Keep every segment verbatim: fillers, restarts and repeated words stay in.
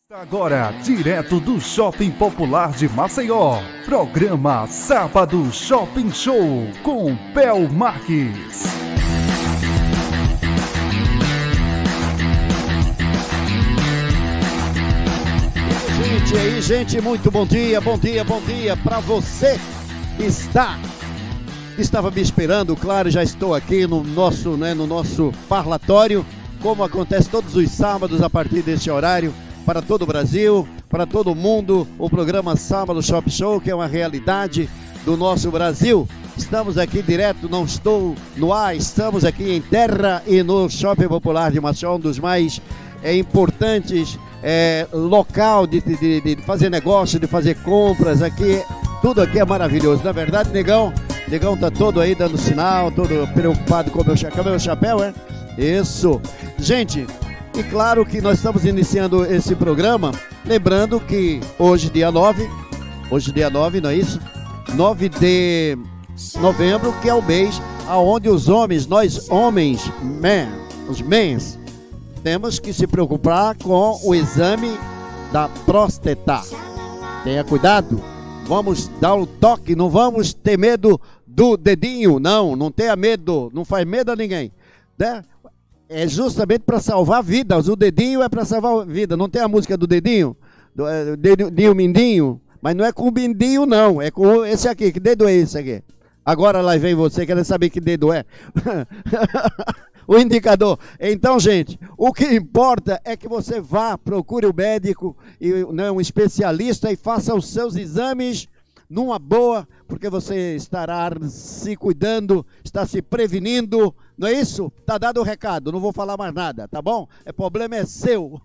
Agora, direto do Shopping Popular de Maceió, programa Sábado Shopping Show com Pel Marques. Gente, e aí, gente, muito bom dia, bom dia, bom dia para você que está, que estava me esperando. Claro, já estou aqui no nosso, né, no nosso parlatório, como acontece todos os sábados a partir desse horário, para todo o Brasil, para todo o mundo, o programa Sábado Shopping Show, que é uma realidade do nosso Brasil. Estamos aqui direto, não estou no ar, estamos aqui em terra e no Shopping Popular de Maceió, um dos mais é, importantes é, local de, de, de fazer negócio, de fazer compras. Aqui, tudo aqui é maravilhoso, não é verdade, Negão? Negão tá todo aí dando sinal, todo preocupado com o meu chapéu, meu chapéu, é? Isso. Gente, e claro que nós estamos iniciando esse programa, lembrando que hoje dia nove, hoje dia nove, não é isso? nove de novembro, que é o mês aonde os homens, nós homens, men, os mens, temos que se preocupar com o exame da próstata. Tenha cuidado, vamos dar um toque, não vamos ter medo do dedinho, não, não tenha medo, não faz medo a ninguém, né? É justamente para salvar vidas. O dedinho é para salvar vida. Não tem a música do dedinho? Do é, dedinho mindinho? Mas não é com o mindinho, não. É com esse aqui. Que dedo é esse aqui? Agora lá vem você querendo saber que dedo é. O indicador. Então, gente, o que importa é que você vá, procure o médico, e, né, um especialista, e faça os seus exames numa boa, porque você estará se cuidando, está se prevenindo, não é isso? Tá dado o recado, não vou falar mais nada, tá bom? O problema é seu.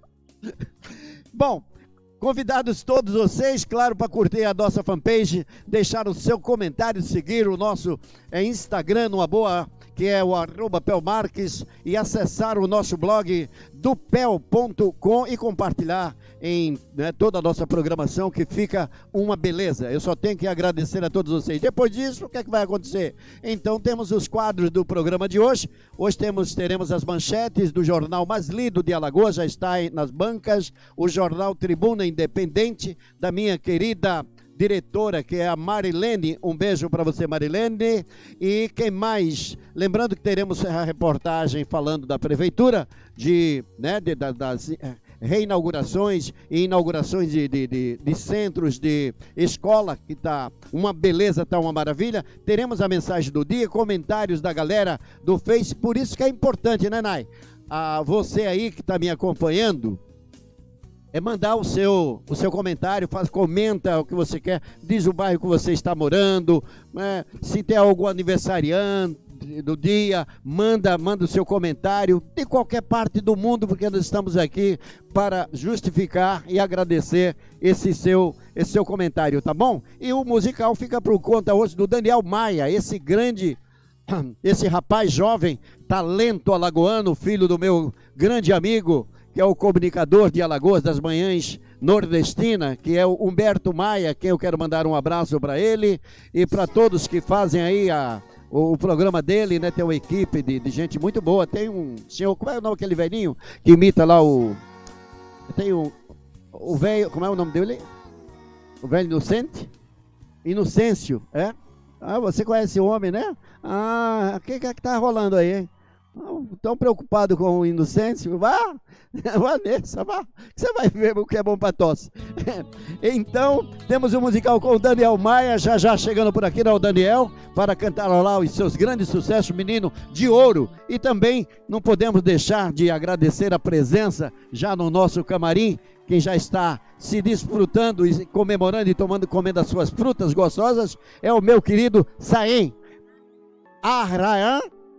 Bom, convidados todos vocês, claro, para curtir a nossa fanpage, deixar o seu comentário, seguir o nosso é, Instagram, numa boa, que é o arroba Pel Marques, e acessar o nosso blog do pel ponto com e compartilhar em né, toda a nossa programação, que fica uma beleza. Eu só tenho que agradecer a todos vocês. Depois disso, o que é que vai acontecer? Então temos os quadros do programa de hoje. Hoje temos, teremos as manchetes do jornal mais lido de Alagoas, já está aí nas bancas, o jornal Tribuna Independente, da minha querida diretora, que é a Marilene. Um beijo para você, Marilene. E quem mais? Lembrando que teremos a reportagem falando da prefeitura, de, né, de, da, das reinaugurações e inaugurações de, de, de, de centros de escola, que está uma beleza, está uma maravilha. Teremos a mensagem do dia, comentários da galera do Face. Por isso que é importante, né, Nai? Ah, você aí que está me acompanhando, é mandar o seu, o seu comentário, faz, comenta o que você quer, diz o bairro que você está morando, né? Se tem algum aniversariante do dia, manda, manda o seu comentário de qualquer parte do mundo, porque nós estamos aqui para justificar e agradecer esse seu, esse seu comentário, tá bom? E o musical fica por conta hoje do Daniel Maia, esse grande, esse rapaz jovem, talento alagoano, filho do meu grande amigo, que é o comunicador de Alagoas das Manhãs Nordestina, que é o Humberto Maia, que eu quero mandar um abraço para ele e para todos que fazem aí a, o, o programa dele, né? Tem uma equipe de, de gente muito boa. Tem um senhor, como é o nome daquele velhinho que imita lá o... Tem o, o velho, como é o nome dele? O velho Inocente? Inocêncio, é? Ah, você conhece o homem, né? Ah, o que que tá rolando aí, hein? Tão preocupado com o Inocêncio? Vá, Vanessa, vá, você vai ver o que é bom para tosse. Então, temos o um musical com o Daniel Maia, já já chegando por aqui, né, o Daniel, para cantar lá os seus grandes sucessos, menino de ouro. E também não podemos deixar de agradecer a presença já no nosso camarim, quem já está se desfrutando e comemorando e tomando, comendo as suas frutas gostosas, é o meu querido Saem Arrayan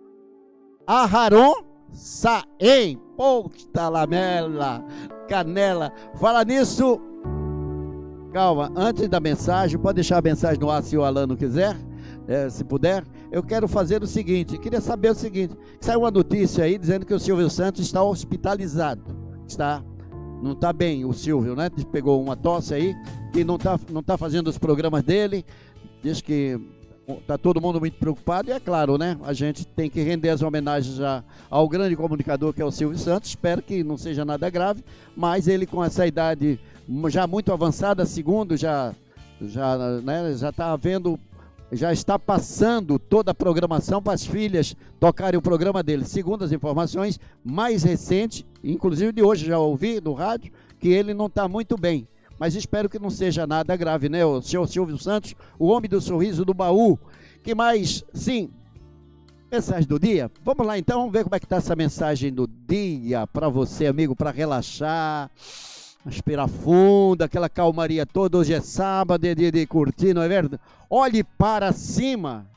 Aharon Saem, posta lamela, canela. Fala nisso, calma, antes da mensagem, pode deixar a mensagem no ar se o Alan não quiser, é, se puder. Eu quero fazer o seguinte, queria saber o seguinte, saiu uma notícia aí dizendo que o Silvio Santos está hospitalizado, está, não está bem o Silvio, né? Pegou uma tosse aí, e não está não tá fazendo os programas dele, diz que Tá todo mundo muito preocupado e é claro, né? A gente tem que render as homenagens já ao grande comunicador que é o Silvio Santos. Espero que não seja nada grave, mas ele com essa idade já muito avançada, segundo, já já né, já está havendo, já está passando toda a programação para as filhas tocarem o programa dele. Segundo as informações mais recentes, inclusive de hoje já ouvi no rádio, que ele não está muito bem. Mas espero que não seja nada grave, né? O senhor Silvio Santos, o homem do sorriso do baú. Que mais? Sim, mensagem do dia. Vamos lá então, vamos ver como é que está essa mensagem do dia para você, amigo, para relaxar, respirar fundo, aquela calmaria toda. Hoje é sábado, é dia de curtir, não é verdade? Olhe para cima,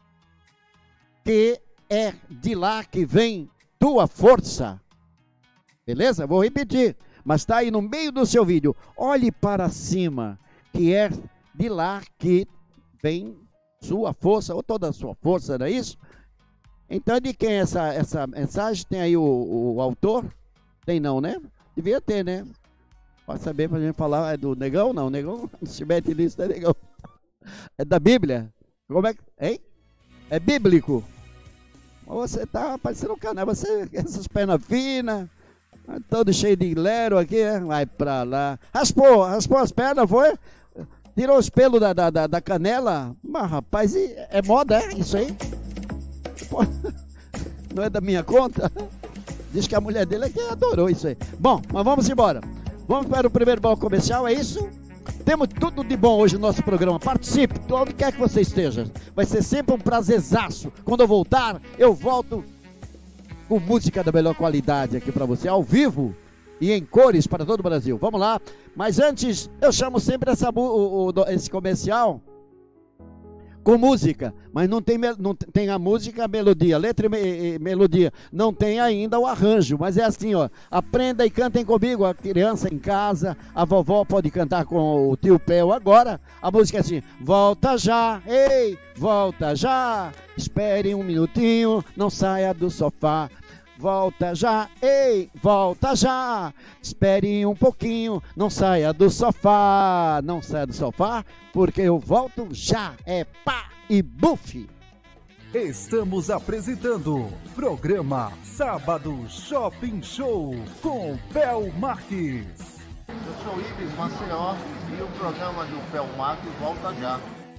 que é de lá que vem tua força. Beleza? Vou repetir. Mas está aí no meio do seu vídeo. Olhe para cima, que é de lá que vem sua força, ou toda a sua força, não é isso? Então é de quem essa, essa mensagem? Tem aí o, o autor? Tem não, né? Devia ter, né? Pode saber pra gente falar, é do Negão? Não, Negão não se mete nisso, não é Negão. É da Bíblia? Como é que... Hein? É bíblico? Você tá parecendo um canal, você com essas pernas finas... Todo cheio de lero aqui, né? Vai pra lá. Raspou, raspou as pernas, foi? Tirou os pelos da, da, da canela. Mas, rapaz, é moda, é? Isso aí? Pô, não é da minha conta? Diz que a mulher dele é que adorou isso aí. Bom, mas vamos embora. Vamos para o primeiro bloco comercial, é isso? Temos tudo de bom hoje no nosso programa. Participe, onde quer que você esteja. Vai ser sempre um prazerzaço. Quando eu voltar, eu volto com música da melhor qualidade aqui para você, ao vivo e em cores para todo o Brasil. Vamos lá, mas antes eu chamo sempre essa, o, o, esse comercial com música, mas não tem, não tem a música, a melodia, letra e, me, e melodia, não tem ainda o arranjo, mas é assim, ó, aprenda e cantem comigo, a criança em casa, a vovó pode cantar com o tio Pel agora, a música é assim, volta já, ei, volta já, espere um minutinho, não saia do sofá. Volta já, ei, volta já, espere um pouquinho, não saia do sofá, não saia do sofá, porque eu volto já, é pá e bufe. Estamos apresentando programa Sábado Shopping Show com Pel Marques. Eu sou o Ibis Maceió e o programa do Pel Marques volta já.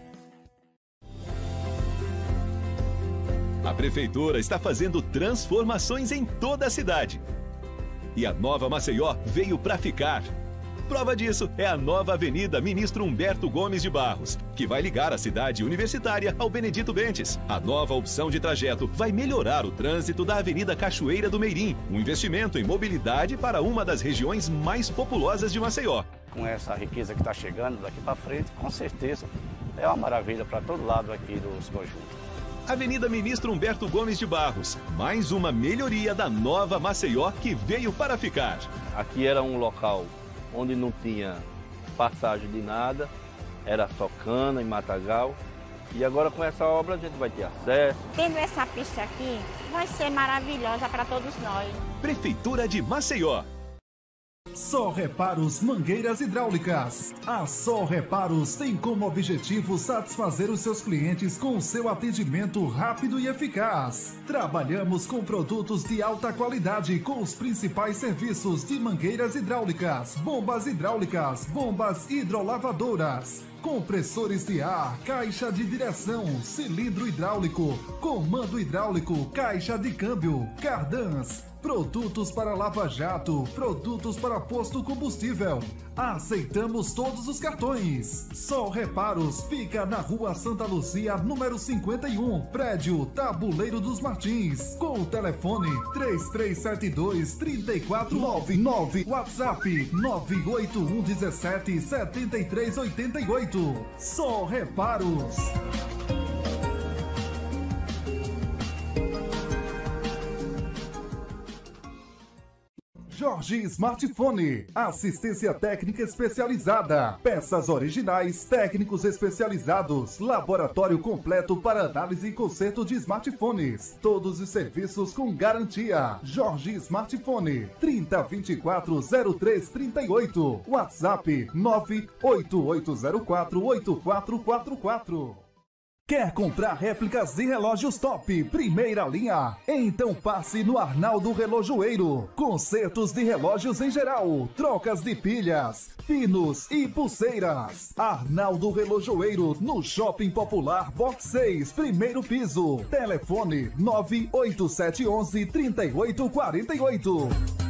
A Prefeitura está fazendo transformações em toda a cidade. E a nova Maceió veio para ficar. Prova disso é a nova Avenida Ministro Humberto Gomes de Barros, que vai ligar a cidade universitária ao Benedito Bentes. A nova opção de trajeto vai melhorar o trânsito da Avenida Cachoeira do Meirim, um investimento em mobilidade para uma das regiões mais populosas de Maceió. Com essa riqueza que está chegando daqui para frente, com certeza é uma maravilha para todo lado aqui dos conjuntos. Avenida Ministro Humberto Gomes de Barros, mais uma melhoria da nova Maceió que veio para ficar. Aqui era um local onde não tinha passagem de nada, era só cana e matagal. E agora com essa obra a gente vai ter acesso. Tendo essa pista aqui, vai ser maravilhosa para todos nós. Prefeitura de Maceió. Só Reparos Mangueiras Hidráulicas. A Só Reparos tem como objetivo satisfazer os seus clientes com o seu atendimento rápido e eficaz. Trabalhamos com produtos de alta qualidade com os principais serviços de mangueiras hidráulicas, bombas hidráulicas, bombas hidrolavadoras, compressores de ar, caixa de direção, cilindro hidráulico, comando hidráulico, caixa de câmbio, cardãs, produtos para lava-jato, produtos para posto combustível. Aceitamos todos os cartões. Só Reparos fica na Rua Santa Luzia, número cinquenta e um, prédio Tabuleiro dos Martins, com o telefone três três sete dois, três quatro nove nove, WhatsApp nove oito um um sete, sete três oito oito. Só Reparos. Jorge Smartphone, assistência técnica especializada, peças originais, técnicos especializados, laboratório completo para análise e conserto de smartphones, todos os serviços com garantia. Jorge Smartphone, trinta, vinte e quatro, zero três, trinta e oito, WhatsApp nove oito oito zero quatro, oito quatro quatro quatro. Quer comprar réplicas de relógios top, primeira linha? Então passe no Arnaldo Relojoeiro. Consertos de relógios em geral, trocas de pilhas, pinos e pulseiras. Arnaldo Relojoeiro, no Shopping Popular Box seis, primeiro piso. Telefone nove oito sete um um, três oito quatro oito.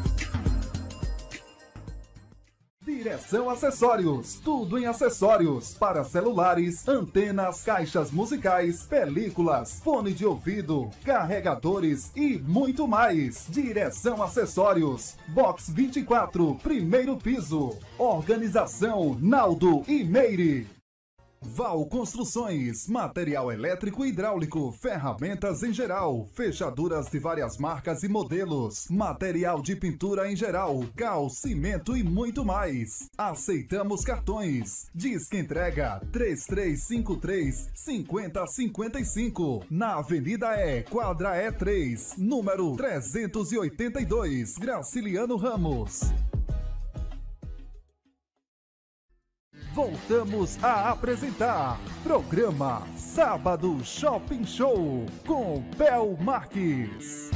Direção Acessórios, tudo em acessórios para celulares, antenas, caixas musicais, películas, fone de ouvido, carregadores e muito mais. Direção Acessórios, Box vinte e quatro, primeiro piso. Organização Naldo e Meire. Val Construções, material elétrico e hidráulico, ferramentas em geral, fechaduras de várias marcas e modelos, material de pintura em geral, cal, cimento e muito mais. Aceitamos cartões. Disque entrega três três cinco três, cinco zero cinco cinco, na Avenida E, quadra E três, número trezentos e oitenta e dois, Graciliano Ramos. Voltamos a apresentar programa Sábado Shopping Show com Pel Marques.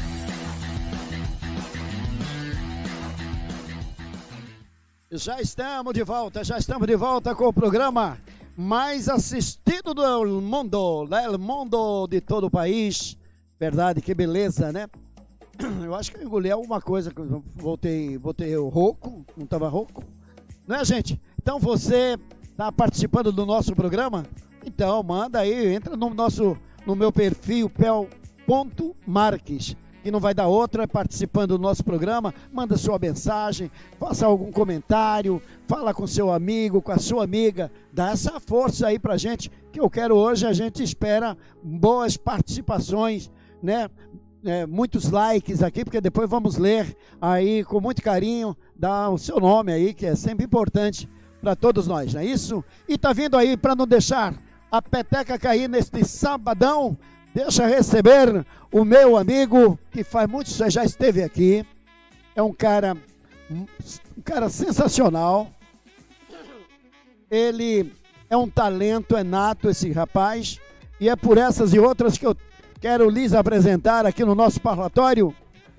Já estamos de volta, já estamos de volta com o programa mais assistido do mundo, do mundo de todo o país. Verdade, que beleza, né? Eu acho que eu engoli alguma coisa, voltei, voltei rouco, não estava rouco, não é, gente? Então você está participando do nosso programa? Então manda aí, entra no nosso, no meu perfil pel ponto marques, que não vai dar outra, participando do nosso programa. Manda sua mensagem, faça algum comentário, fala com seu amigo, com a sua amiga, dá essa força aí pra gente, que eu quero hoje, a gente espera boas participações, né? É, muitos likes aqui, porque depois vamos ler aí com muito carinho, dá o seu nome aí, que é sempre importante para todos nós, não é isso? E tá vindo aí, para não deixar a peteca cair neste sabadão, deixa receber o meu amigo, que faz muito, já esteve aqui, é um cara, um cara sensacional, ele é um talento, é nato esse rapaz, e é por essas e outras que eu quero lhes apresentar aqui no nosso parlatório,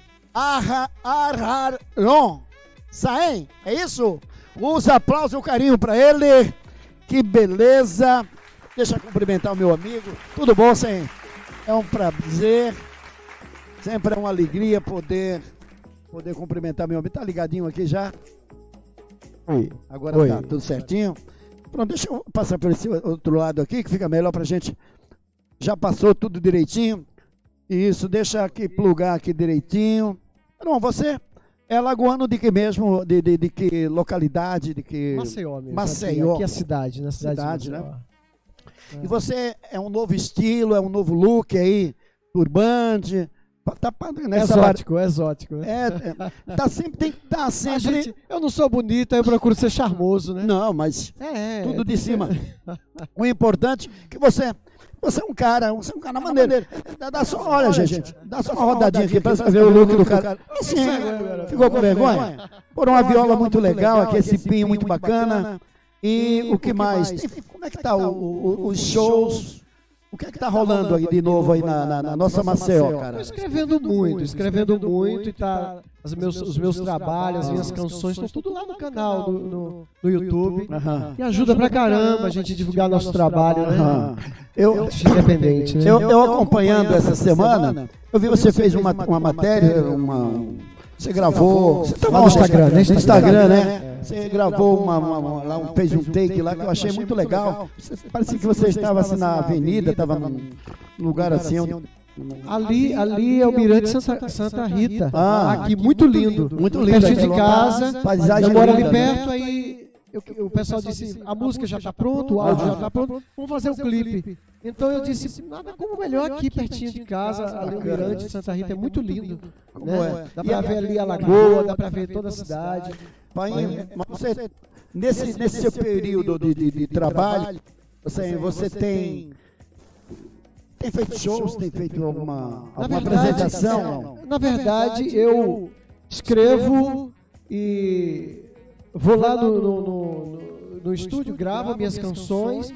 Arharon Saem, é isso? Os aplausos e o carinho para ele. Que beleza. Deixa eu cumprimentar o meu amigo. Tudo bom, Saem? É um prazer. Sempre é uma alegria poder, poder cumprimentar meu amigo. Tá ligadinho aqui já? Oi. Agora Oi. Tá tudo certinho. Pronto, deixa eu passar por esse outro lado aqui, que fica melhor pra gente. Já passou tudo direitinho. Isso, deixa aqui plugar aqui direitinho. Não, você... É lagoano de que mesmo? De, de, de que localidade? De que... Maceió mesmo. Maceió. Aqui é a cidade, na cidade, cidade, né? É. E você é um novo estilo, é um novo look aí, turbante. Tá, nessa exótico, bar... exótico. É, é, tá sempre, tem que estar tá sempre... Gente, eu não sou bonita, eu procuro ser charmoso, né? Não, mas é, tudo é, de cima. O importante é que você... Você é um cara, você é um cara maneiro. Dá, dá só, olha, gente, dá só uma rodadinha aqui pra ver o look do cara. Assim, ficou com vergonha? Por uma viola muito legal, aqui esse pinho muito bacana. E o que mais? Como é que tá o, o, os shows? O que é que tá rolando aí de novo aí na, na, na nossa Maceió, cara? Estou escrevendo muito, escrevendo muito e tá... Os meus, os meus trabalhos, as minhas canções estão tudo lá no canal, no, no, no YouTube. Uhum. E ajuda pra caramba a gente divulgar nosso trabalho, né? Uhum. Eu, independente, né? Eu, eu acompanhando essa semana, eu vi você fez uma, uma matéria, uma, você gravou, você estava no Instagram, né? No Instagram, né? Você gravou uma, uma, uma, lá, um, fez um take lá que eu achei muito legal. Parecia que você estava assim na avenida, estava num lugar assim onde... Ali, ali é o Mirante Santa, Santa Rita, ah, aqui, aqui muito lindo, muito lindo, perto de casa, paisagem eu moro ali linda, perto, né? Aí eu, o pessoal disse, a música já está pronta, o áudio já está pronto, vamos fazer o clipe. Então eu disse, nada como melhor aqui pertinho de casa, ali o Mirante Santa Rita é muito lindo, né? Dá para ver ali a lagoa, dá para ver toda a cidade. Pai, mas você, nesse, nesse seu período de, de, de trabalho, você, você tem... Tem feito shows, tem feito alguma, alguma na verdade, apresentação? Na verdade, eu escrevo e vou lá no, no, no, no estúdio, gravo minhas canções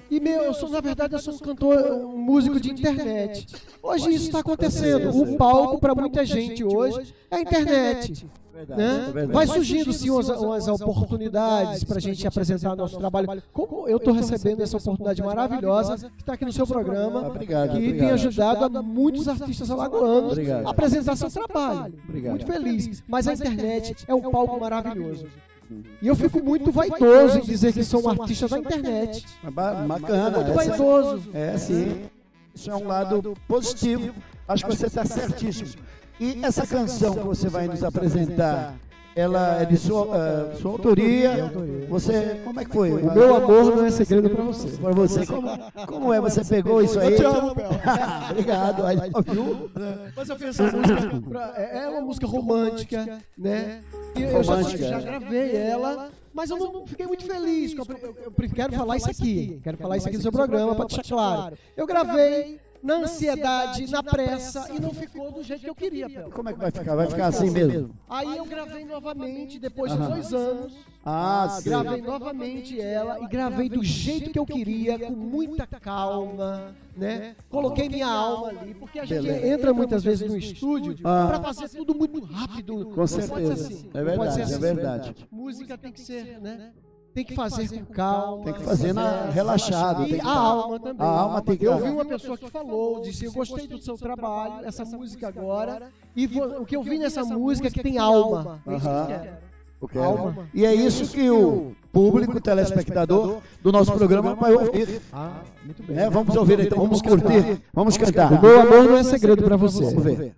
E meu, eu sou, na verdade, eu sou um cantor, um músico de internet. Hoje isso está acontecendo. O palco para muita gente hoje é a internet. Né? Vai surgindo sim umas, umas oportunidades para a gente apresentar nosso trabalho. Como eu estou recebendo essa oportunidade maravilhosa que está aqui no seu programa, obrigado, que obrigado. tem ajudado a muitos artistas alagoanos Obrigado. a apresentar seu trabalho. Obrigado. Muito feliz. Mas a internet é um palco maravilhoso. E eu fico muito vaidoso em dizer que sou um artista da internet. Ba- Bacana. Muito essa- vaidoso. É, sim. Isso é um lado positivo. Acho que você está certíssimo. E essa canção que você vai nos apresentar, ela é de sua, eh, sua autoria? Você, como é que foi? O meu amor não é segredo para você. Para você, como, como é? Você pegou isso aí? Eu te amo, Bel. Obrigado. I love you. Mas eu fiz essa música, pra, é é uma música romântica, né? E eu já, Romântica. já gravei ela, mas eu não, não fiquei muito feliz. Eu, eu, eu, eu quero falar isso aqui, quero falar isso aqui no seu programa para deixar claro. Eu gravei na ansiedade, na pressa, e não ficou do jeito que eu queria, Pel. Como é que vai ficar? Vai ficar assim mesmo? Aí eu gravei novamente, depois de Aham. dois anos, Ah, sim. gravei novamente ela e gravei do jeito que eu queria, com muita calma, né? Coloquei minha alma ali, porque a gente Beleza. entra muitas vezes no estúdio Ah. para fazer tudo muito rápido. Com Não pode ser certeza. assim. É Não pode ser verdade, é assim. verdade. Música tem que ser, né? Tem que fazer com calma. Tem que fazer na, né? relaxado. E Tem que a alma também. A alma tem que Eu estar- vi uma pessoa que falou, disse, eu gostei do seu trabalho, essa música agora, e vo- o que eu vi nessa música é que tem alma. É isso que eu Aham. quero. Eu quero. Alma. E é isso que o público, o telespectador do nosso programa vai ouvir. Ah, muito bem. Né? Vamos ouvir então, vamos curtir, vamos cantar. O meu amor não é segredo para você. Vamos ver.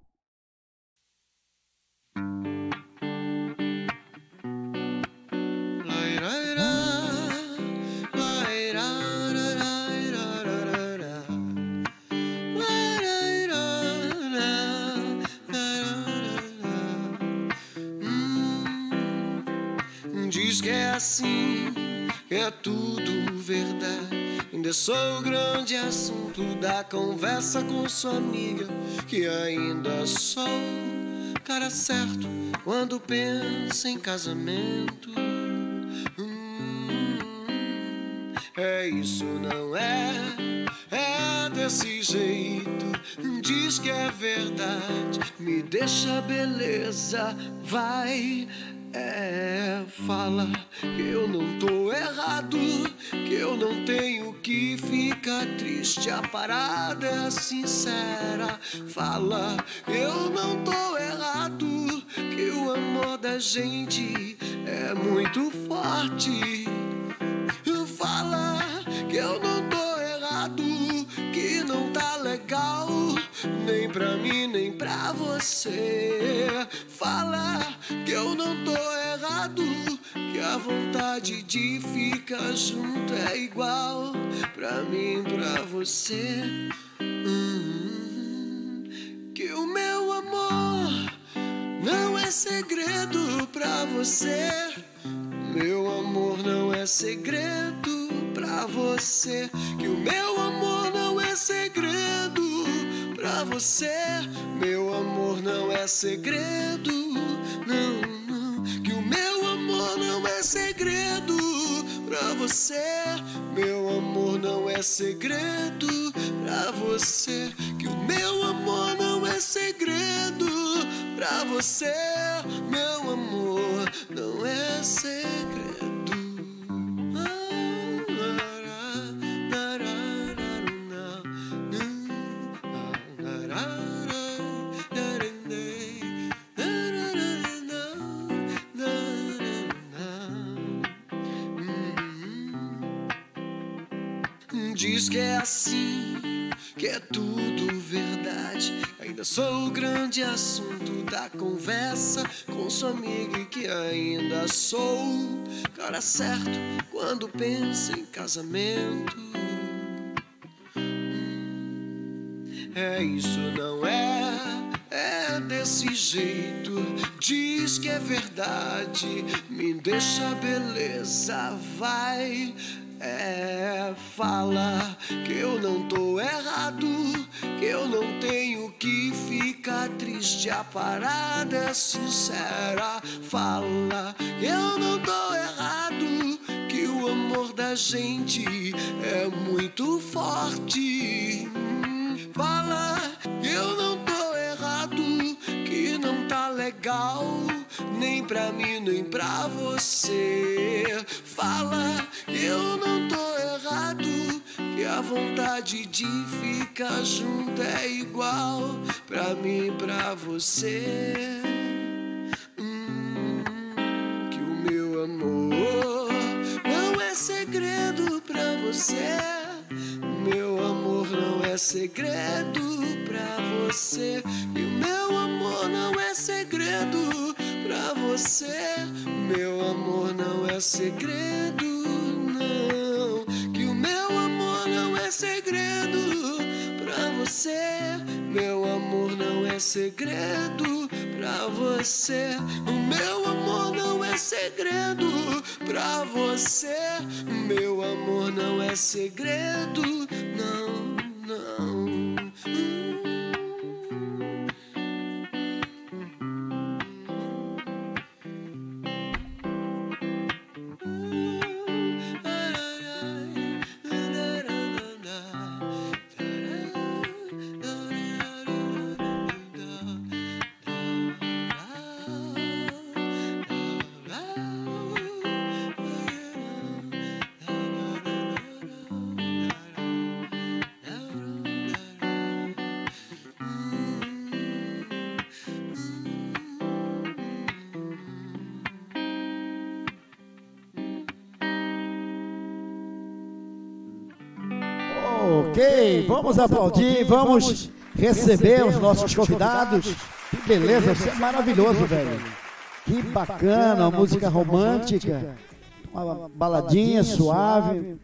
Diz que é assim, que é tudo verdade. Ainda sou o grande assunto da conversa com sua amiga, que ainda sou cara certo quando pensa em casamento. Hum, é isso, não é? É desse jeito. Diz que é verdade, me deixa beleza, vai. É, fala que eu não tô errado, que eu não tenho que ficar triste. A parada é sincera. Fala, eu não tô errado, que o amor da gente é muito forte. Fala que eu não tô errado, que não tá legal, nem pra mim, nem pra você. Fala que eu não tô errado, que a vontade de ficar junto é igual pra mim, pra você. Hum, que o meu amor não é segredo pra você. Meu amor não é segredo pra você. Que o meu amor não é segredo pra você. Meu amor não é segredo. Não, não. Que o meu amor não é segredo pra você. Meu amor não é segredo pra você. Que o meu amor não é segredo pra você. Meu amor não é segredo. Diz que é assim, que é tudo verdade. Ainda sou o grande assunto da conversa com sua amiga, e que ainda sou cara certo quando pensa em casamento. É isso, não é? É desse jeito. Diz que é verdade, me deixa beleza, vai. É, fala que eu não tô errado, que eu não tenho que ficar triste. A parada é sincera. Fala que eu não tô errado, que o amor da gente é muito forte. Fala, eu não tô errado, que não tá legal, nem pra mim, nem pra você. Fala, eu não tô errado, que a vontade de ficar junto é igual pra mim e pra você. Hum, que o meu amor não é segredo pra você. Meu amor não é segredo pra você. E o meu amor não é segredo pra você. Meu amor não é segredo, não. Que o meu amor não é segredo pra você. Meu amor não é segredo pra você. O meu amor não é segredo pra você. Meu amor não é segredo, não, não. Ok, vamos aplaudir, vamos receber os nossos convidados. Que beleza, você é maravilhoso, velho. Que bacana, uma música romântica, uma baladinha suave.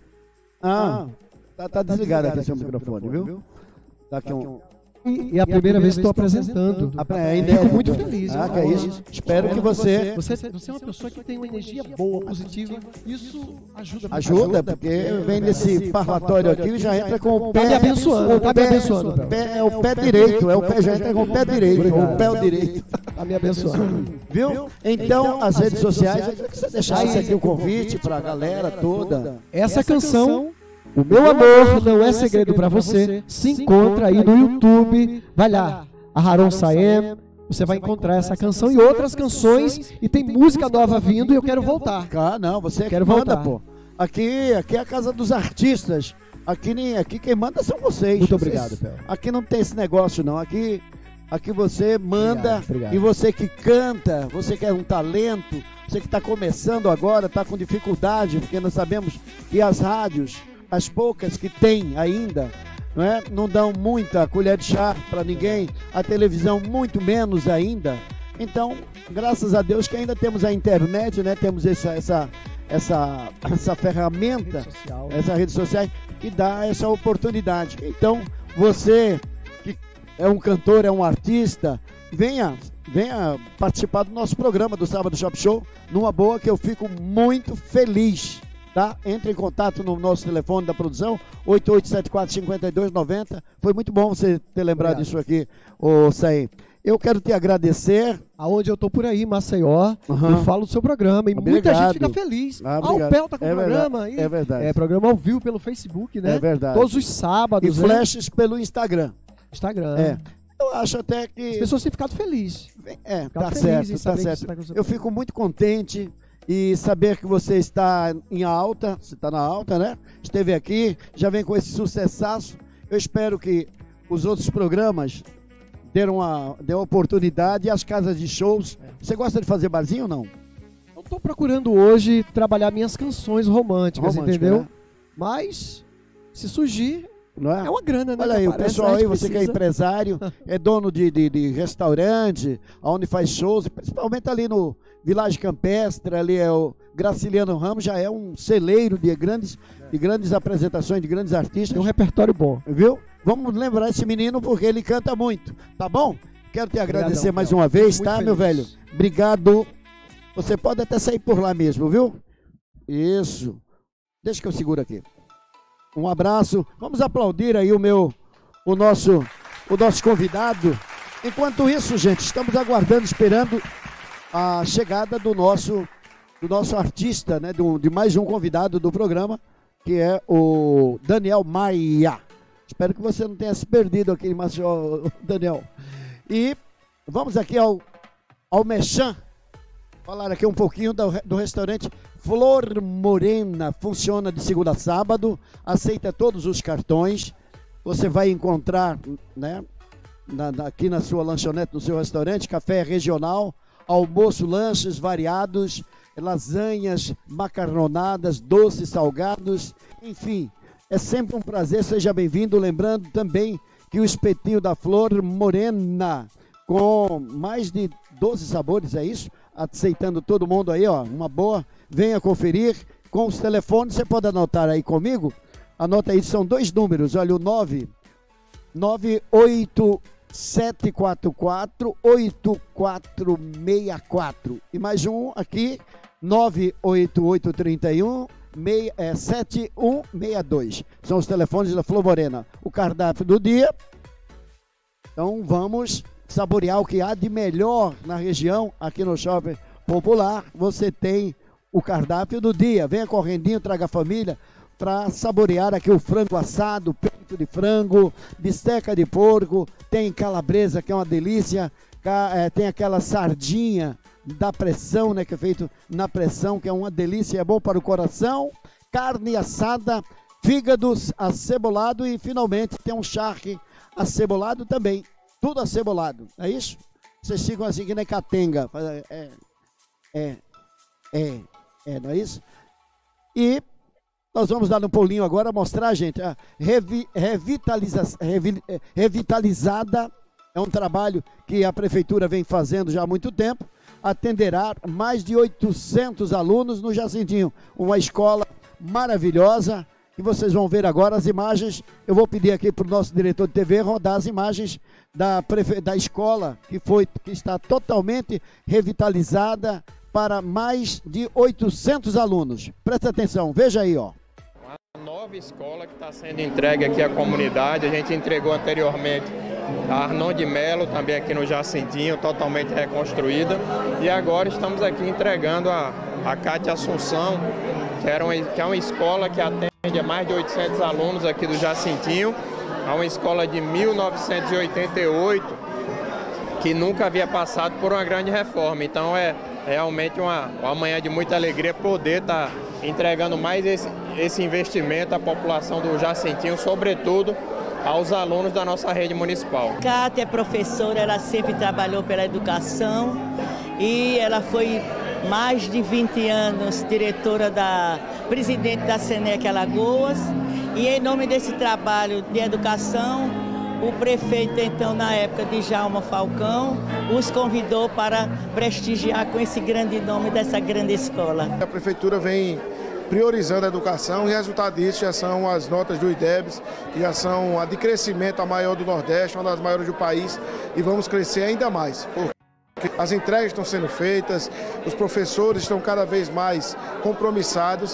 Ah, tá, tá desligado aqui seu microfone, viu? Tá aqui um... E é a primeira vez que estou apresentando. Ainda é muito feliz. Ah, que é isso. Espero que você... Você, você é uma pessoa que tem uma energia boa, positiva. Isso ajuda. Ajuda, porque vem desse parlatório aqui e já entra com o pé... Tá me abençoando, tá me abençoando. Pé, é o pé direito, é o pé, já entra com o pé direito, com o pé direito. Tá me abençoando. Viu? Então, as redes sociais, eu queria que você deixasse aqui o convite para a galera toda. Essa canção... O meu amor não é segredo pra você. Se encontra aí no YouTube. Vai lá, Aharon Saem. Você vai encontrar essa canção e outras canções. E tem música nova vindo e eu quero voltar. Ah, não, você quero que voltar. manda, pô. Aqui, aqui é a casa dos artistas. Aqui, aqui quem manda são vocês. Muito vocês, obrigado, Pel. Aqui não tem esse negócio, não. Aqui, aqui você manda. Obrigado, obrigado. E você que canta, você que é um talento, você que está começando agora, está com dificuldade, porque nós sabemos que as rádios, as poucas que tem ainda, não é? Não dão muita colher de chá para ninguém, a televisão muito menos ainda. Então, graças a Deus que ainda temos a internet, né? Temos essa, essa, essa, essa ferramenta, Rede social. essa rede social que dá essa oportunidade. Então, você que é um cantor, é um artista, venha, venha participar do nosso programa do Sábado Shop Show, numa boa, que eu fico muito feliz. Tá? Entre em contato no nosso telefone da produção, oito oito sete quatro, cinco dois nove zero. Foi muito bom você ter lembrado Obrigado. disso aqui, ô Saem. Eu quero te agradecer. Aonde eu tô por aí, Maceió, Uhum. eu falo do seu programa e muita Obrigado. gente fica feliz. Ah, Ah, obrigado. o Pel tá com É o programa verdade, aí. é verdade. É programa ao vivo pelo Facebook, né? É verdade. Todos os E sábados, né? flashes pelo Instagram. Instagram. É. Eu acho até As que... pessoas têm ficado felizes. É, Ficado tá felizes certo, em tá saber que certo. você tá com o seu Eu fico muito contente e saber que você está em alta, você está na alta, né? Esteve aqui, já vem com esse sucessaço. Eu espero que os outros programas deram uma, dêem uma oportunidade, e as casas de shows. Você gosta de fazer barzinho ou não? Eu tô procurando hoje trabalhar minhas canções românticas, Romântica, entendeu? né? Mas, se surgir, Não é? é uma grana, né? Olha que aí, o aparece, pessoal a aí, gente você que é precisa. empresário, é dono de, de, de restaurante, onde faz shows, principalmente ali no Village Campestre, ali é o Graciliano Ramos, já é um celeiro de grandes, de grandes apresentações, de grandes artistas. Tem um repertório bom. Viu? Vamos lembrar esse menino porque ele canta muito, tá bom? Quero te agradecer Obrigadão, mais Pel. uma vez, Muito tá, feliz. meu velho? Obrigado. Você pode até sair por lá mesmo, viu? Isso. Deixa que eu seguro aqui. Um abraço. Vamos aplaudir aí o meu, o nosso, o nosso convidado. Enquanto isso, gente, estamos aguardando, esperando a chegada do nosso do nosso artista, né, do, de mais um convidado do programa, que é o Daniel Maia. Espero que você não tenha se perdido aqui em Maceió, Daniel. E vamos aqui ao, ao Mechan, falar aqui um pouquinho do, do restaurante Flor Morena. Funciona de segunda a sábado, aceita todos os cartões. Você vai encontrar, né, na, na, aqui na sua lanchonete, no seu restaurante, café regional, almoço, lanches variados, lasanhas, macarronadas, doces, salgados, enfim, é sempre um prazer, seja bem-vindo. Lembrando também que o espetinho da Flor Morena, com mais de doze sabores, é isso? Aceitando todo mundo aí, ó, uma boa, venha conferir com os telefones, você pode anotar aí comigo, anota aí, são dois números, olha, o nove nove oito sete quatro quatro oito quatro seis quatro e mais um aqui, nove oito oito três um sete um seis dois, são os telefones da Flor Morena. O cardápio do dia, então vamos saborear o que há de melhor na região. Aqui no Shopping Popular você tem o cardápio do dia, venha correndinho, traga a família para saborear aqui o frango assado, peito de frango, bisteca de porco, tem calabresa que é uma delícia, tem aquela sardinha da pressão, né, que é feito na pressão, que é uma delícia, é bom para o coração, carne assada, fígados acebolado e finalmente tem um charque acebolado também, tudo acebolado, é isso? Vocês ficam assim que nem catenga, é, é, é, é, não é isso? E nós vamos dar um pulinho agora, mostrar, gente, a revi, revitaliza, revi, revitalizada, é um trabalho que a Prefeitura vem fazendo já há muito tempo, atenderá mais de oitocentos alunos no Jacintinho, uma escola maravilhosa, que vocês vão ver agora as imagens. Eu vou pedir aqui para o nosso diretor de T V rodar as imagens da, prefe... da escola, que, foi, que está totalmente revitalizada para mais de oitocentos alunos. Presta atenção, veja aí, ó. Uma nova escola que está sendo entregue aqui à comunidade, a gente entregou anteriormente a Arnon de Melo, também aqui no Jacintinho, totalmente reconstruída. E agora estamos aqui entregando a, a Cátia Assunção, que, era uma, que é uma escola que atende a mais de oitocentos alunos aqui do Jacintinho. É uma escola de mil novecentos e oitenta e oito, que nunca havia passado por uma grande reforma. Então é realmente uma, uma manhã de muita alegria poder estar entregando mais esse, esse investimento à população do Jacintinho, sobretudo aos alunos da nossa rede municipal. Cátia é professora, ela sempre trabalhou pela educação e ela foi mais de vinte anos diretora da presidente da Senec Alagoas, e em nome desse trabalho de educação, o prefeito então na época de Djalma Falcão os convidou para prestigiar com esse grande nome dessa grande escola. A prefeitura vem priorizando a educação e resultado disso já são as notas do IDEBS, que já são a de crescimento a maior do Nordeste, uma das maiores do país, e vamos crescer ainda mais. Porque as entregas estão sendo feitas, os professores estão cada vez mais compromissados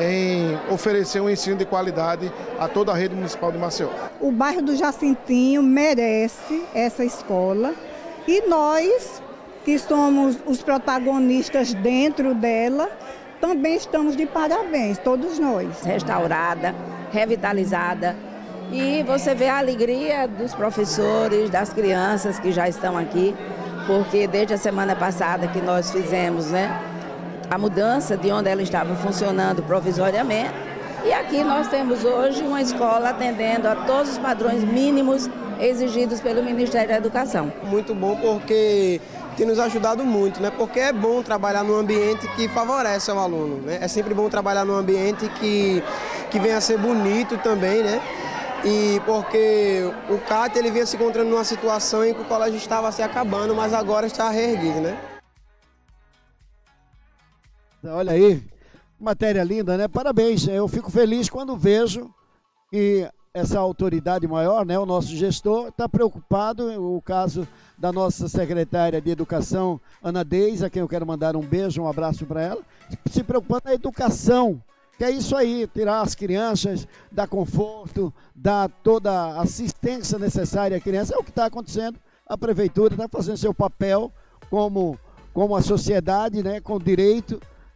em oferecer um ensino de qualidade a toda a rede municipal de Maceió. O bairro do Jacintinho merece essa escola e nós, que somos os protagonistas dentro dela, também estamos de parabéns, todos nós. Restaurada, revitalizada, e você vê a alegria dos professores, das crianças que já estão aqui, porque desde a semana passada que nós fizemos, né, a mudança de onde ela estava funcionando provisoriamente, e aqui nós temos hoje uma escola atendendo a todos os padrões mínimos exigidos pelo Ministério da Educação. Muito bom porque tem nos ajudado muito, né? Porque é bom trabalhar num ambiente que favorece ao aluno, né? É sempre bom trabalhar num ambiente que, que venha a ser bonito também, né? E porque o Cátia, ele vinha se encontrando numa situação em que o colégio estava se acabando, mas agora está reerguido, né? Olha aí, matéria linda, né? Parabéns, eu fico feliz quando vejo que essa autoridade maior, né, o nosso gestor, está preocupado, o caso da nossa secretária de Educação, Ana Deis, a quem eu quero mandar um beijo, um abraço para ela, se preocupando na educação, que é isso aí, tirar as crianças, dar conforto, dar toda a assistência necessária à criança, é o que está acontecendo, a prefeitura está fazendo seu papel como, como a sociedade, né, com direito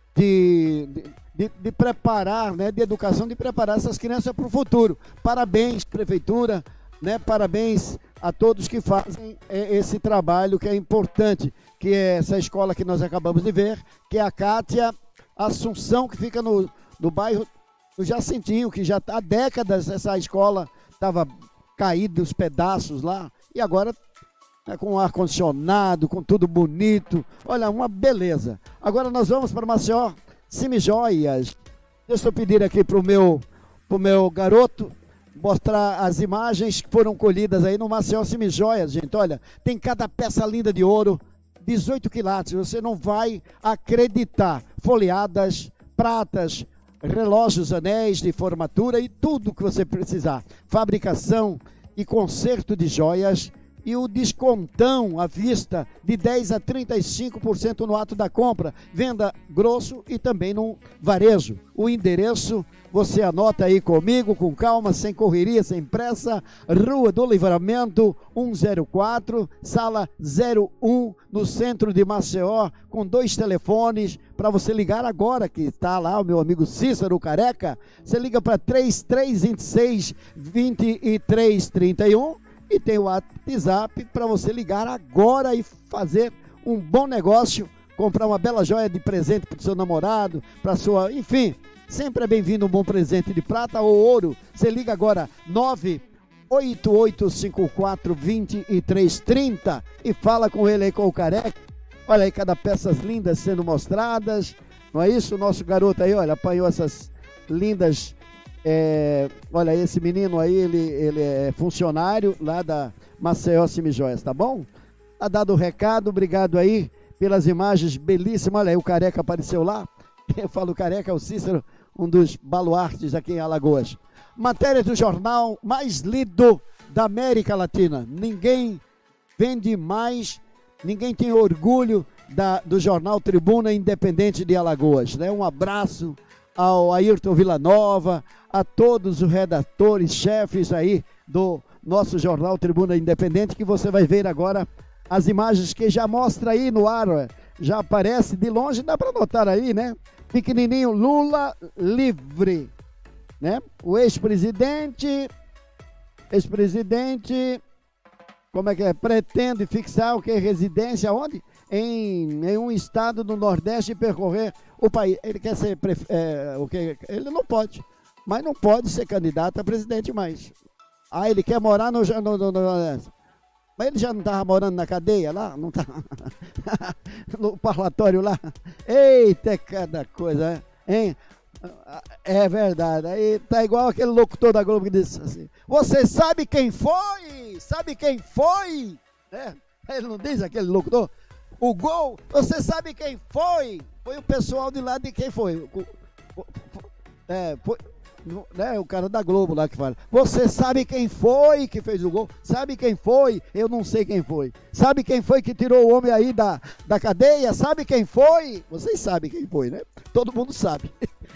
de, de, de preparar, né, de educação, de preparar essas crianças para o futuro. Parabéns, prefeitura, né, parabéns a todos que fazem é, esse trabalho que é importante, que é essa escola que nós acabamos de ver, que é a Cátia Assunção, que fica no, no bairro do Jacintinho, que já há décadas essa escola estava caída, os pedaços lá, e agora é, com ar-condicionado, com tudo bonito, olha, uma beleza. Agora nós vamos para Maceió, Semijoias. Deixa eu pedir aqui para o meu, pro meu garoto mostrar as imagens que foram colhidas aí no Maceió Semijoias, gente. Olha, tem cada peça linda de ouro, dezoito quilates, você não vai acreditar. Folheadas, pratas, relógios, anéis de formatura e tudo que você precisar. Fabricação e conserto de joias e o descontão à vista de dez a trinta e cinco por cento no ato da compra, venda grosso e também no varejo. O endereço você anota aí comigo, com calma, sem correria, sem pressa. Rua do Livramento cento e quatro, sala zero um, no centro de Maceió, com dois telefones para você ligar agora, que está lá o meu amigo Cícero Careca. Você liga para três três dois seis, dois três três um e tem o WhatsApp para você ligar agora e fazer um bom negócio, comprar uma bela joia de presente para o seu namorado, para sua, enfim, sempre é bem-vindo um bom presente de prata ou ouro. Você liga agora nove oito oito cinco quatro, dois três três zero e fala com ele aí, com o Careca. Olha aí, cada peças lindas sendo mostradas, não é isso? O nosso garoto aí, olha, apanhou essas lindas. É, olha, esse menino aí, ele, ele é funcionário lá da Maceió Semijoias, tá bom? Tá dado o recado, obrigado aí pelas imagens belíssimas. Olha aí, o Careca apareceu lá. Eu falo Careca, é o Cícero, um dos baluartes aqui em Alagoas. Matéria do jornal mais lido da América Latina. Ninguém vende mais, ninguém tem orgulho da, do jornal Tribuna Independente de Alagoas, né? Um abraço ao Ayrton Villanova, a todos os redatores, chefes aí do nosso jornal Tribuna Independente, que você vai ver agora as imagens que já mostra aí no ar, ó, já aparece de longe, dá para notar aí, né? Pequenininho, Lula livre, né? O ex-presidente, ex-presidente, como é que é? Pretende fixar o que? Residência onde? Em, em um estado do Nordeste e percorrer o país. Ele quer ser, é, o que? Ele não pode, mas não pode ser candidato a presidente mais. Ah, ele quer morar no, no, no, no mas ele já não estava morando na cadeia lá? Não tá no parlatório lá? Eita, cada coisa, hein? É verdade, aí tá igual aquele locutor da Globo que disse assim: você sabe quem foi? Sabe quem foi? É, ele não diz, aquele locutor? O gol, você sabe quem foi? Foi o pessoal de lá de quem foi? É, foi, né, o cara da Globo lá que fala: você sabe quem foi que fez o gol? Sabe quem foi? Eu não sei quem foi. Sabe quem foi que tirou o homem aí da, da cadeia? Sabe quem foi? Vocês sabem quem foi, né? Todo mundo sabe.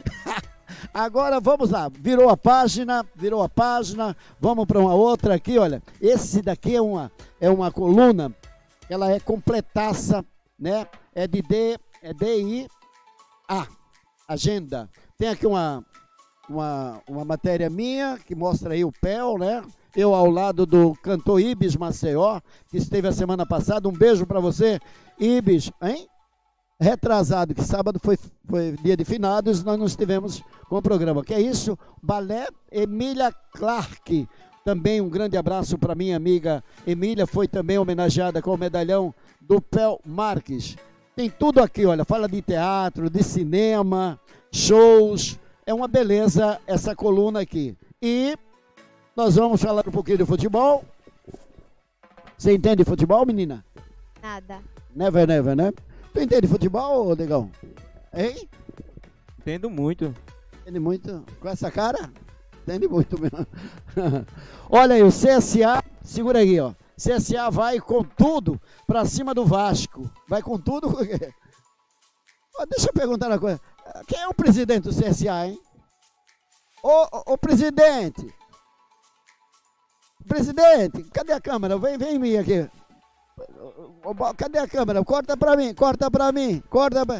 Agora vamos lá, virou a página, virou a página, vamos para uma outra aqui, olha. Esse daqui é uma, é uma coluna, ela é completaça, né? É de D, é D I A, agenda. Tem aqui uma, uma, uma matéria minha que mostra aí o P E L, né? Eu ao lado do cantor Ibis Maceió, que esteve a semana passada. Um beijo para você, Ibis, hein? Retrasado, que sábado foi, foi dia de finados, nós não estivemos com o programa. Que é isso? Balé Emília Clark. Também um grande abraço para minha amiga Emília, foi também homenageada com o medalhão do Pel Marques. Tem tudo aqui, olha, fala de teatro, de cinema, shows, é uma beleza essa coluna aqui. E nós vamos falar um pouquinho de futebol. Você entende de futebol, menina? Nada. Never, never, né? Tu entende de futebol, Negão? Hein? Entendo muito. Entende muito? Com essa cara? Entende muito mesmo. Olha aí, o C S A, segura aí, ó. C S A vai com tudo pra cima do Vasco. Vai com tudo. Ó, deixa eu perguntar uma coisa. Quem é o presidente do C S A, hein? Ô, ô, ô presidente. Presidente, cadê a câmera? Vem, vem em mim aqui. Cadê a câmera? Corta pra mim, corta pra mim, corta pra...